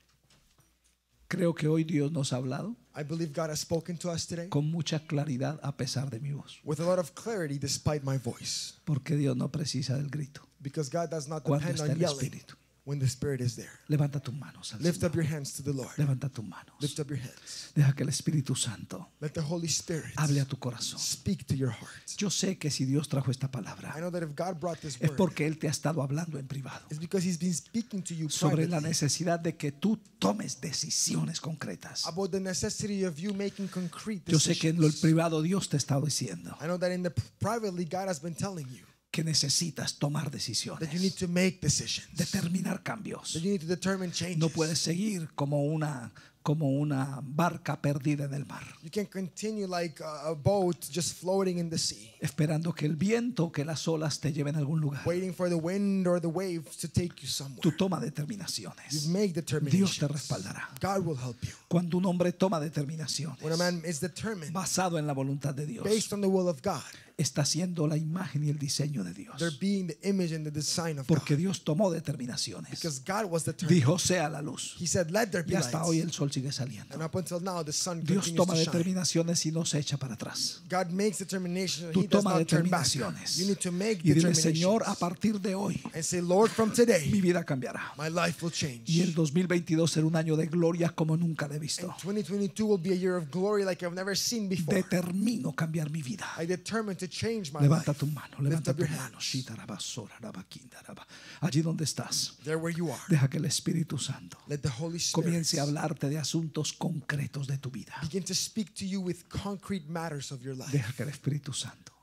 Creo que hoy Dios nos ha hablado
I believe God has spoken to us today
con mucha claridad a pesar de mi voz,
with a lot of clarity despite my voice,
porque Dios no precisa del grito
because God does not
cuando
depend
está
on
el
yelling
Espíritu.
when the Spirit is there.
Levanta tus manos al
Lift up
Señor.
your hands to the Lord.
Levanta tus manos.
Lift up your hands.
Deja que el Espíritu Santo
Let the Holy Spirit
hable a tu corazón.
speak to your heart.
Yo sé que si Dios trajo esta
I
palabra
know that if God brought this
es
word,
porque Él te ha estado hablando en privado
it's because He's been speaking to you
sobre la
privately
necesidad de que tú tomes decisiones concretas.
about the necessity of you making concrete
Yo sé que en lo
decisions.
privado Dios te está diciendo
I know that in the privately God has been telling you
que necesitas tomar
that you need
decisiones,
to make decisions,
determinar cambios.
that you need to determine changes.
No puedes seguir como una como una barca perdida en el mar,
You can't continue like a, a boat just floating in the sea,
esperando que el viento, que las olas te lleven a algún lugar.
waiting for the wind or the waves to take you somewhere.
Tú toma
You
determinaciones.
make
Dios
determinations.
te respaldará.
God will help you.
Cuando un hombre toma determinaciones
When a man is determined
basado en la voluntad de Dios,
based on the will of God,
está siendo la imagen y el diseño de Dios.
they're being the image and the design of
Porque
God.
Dios tomó determinaciones.
Because God was determined.
Dijo sea la luz.
He said, let there
Y
be
hasta
light.
hoy el sol sigue saliendo.
And up until now, the sun
Dios
continues
toma
to shine.
determinaciones y no se echa para atrás.
God makes determination and
Tú
He does
toma
not turn back.
determinaciones.
You need to make
Y dile,
determinations.
Señor, a partir de hoy
And say, Lord, from
mi
today,
vida cambiará.
my life will change.
Y el dos mil veintidós será un año de gloria como nunca le he visto.
And twenty twenty-two will be a year of glory like I've never seen before.
Determino cambiar mi vida.
I determined to change my
Levanta
life.
tu mano,
Lift
levanta
up
tu
your
mano.
hands.
Shitaraba, soraraba, kindaraba. Allí donde estás,
There where you are.
deja que el Espíritu Santo
Let the Holy Spirit
comience a hablarte de asuntos concretos de tu vida.
begin to speak to you with concrete matters of your life.
Deja que el Espíritu Santo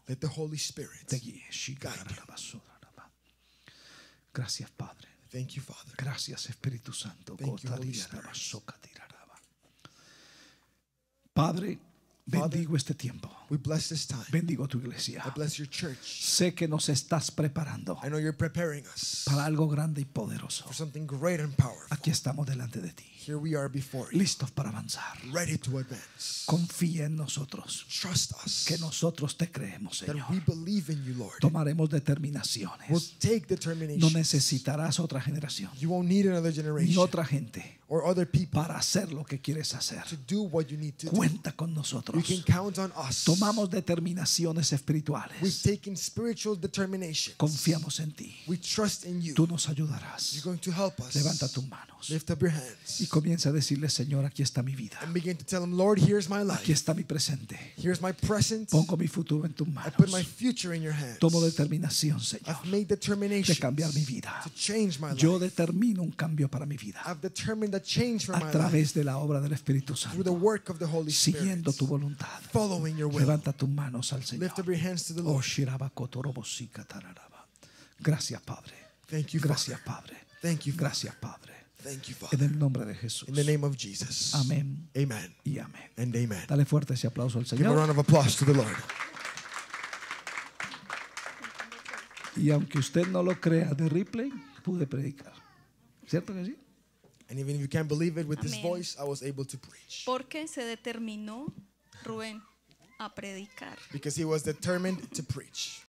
Let the Holy Spirit
te guíe.
guide you.
Gracias, Padre.
Thank you, Father.
Gracias, Espíritu Santo.
Thank you, Holy Spirit.
Padre,
Father,
bendigo este tiempo.
We bless this time.
Bendigo tu iglesia.
I bless your church.
Sé que nos estás preparando
I know you're preparing us
para algo grande y poderoso.
for something great and powerful.
Aquí estamos delante de ti,
Here we are before you,
listos para avanzar.
ready to advance.
Confía en nosotros,
Trust us
que nosotros te creemos,
that
Señor.
we believe in you, Lord.
Tomaremos
We'll
determinaciones.
take
No
determination.
necesitarás otra generación
You won't need another
ni
generation
otra gente
or other people
para hacer lo que quieres hacer.
to do what you need to do.
Cuenta con
You
nosotros.
can count on us.
Tomamos determinaciones
We've
espirituales.
taken spiritual determinations.
Confiamos en ti.
We trust in you.
Tú nos
You're
ayudarás.
going to help us.
Levanta tus manos
Lift up your hands
y comienza a decirle, Señor, aquí está mi vida.
and begin to tell him, Lord, here's my
Aquí
life.
está mi presente.
Here's my present.
Pongo mi futuro en tus
I
manos.
put my future in your hands.
Tomo determinación, Señor,
I've made determination
de cambiar mi vida.
to change my
Yo
life.
determino un cambio para mi vida
I've determined a change for my
a
life
través de la obra del Espíritu
through the
Santo,
work of the Holy Spirit.
siguiendo tu voluntad.
Following your will.
Levanta tus manos al Señor.
Lift up your hands to the
Oh,
Lord.
shirabakotoroboshika tararaba. Gracias, Padre.
Thank you,
Gracias,
Father.
Padre.
Thank you, Father.
Gracias, Padre.
Thank you,
En
Father.
el nombre de Jesús.
In the name of Jesus.
Amén
Amen
y amén.
and amen.
Dale fuerte ese aplauso al
Give a
Señor.
round of applause to the Lord.
Y aunque usted no lo crea, de replay pude predicar. ¿Cierto que sí?
And even if you can't believe it, with this
Amén.
voice, I was able to preach.
Porque se determinó Rubén a predicar.
Because he was determined to preach.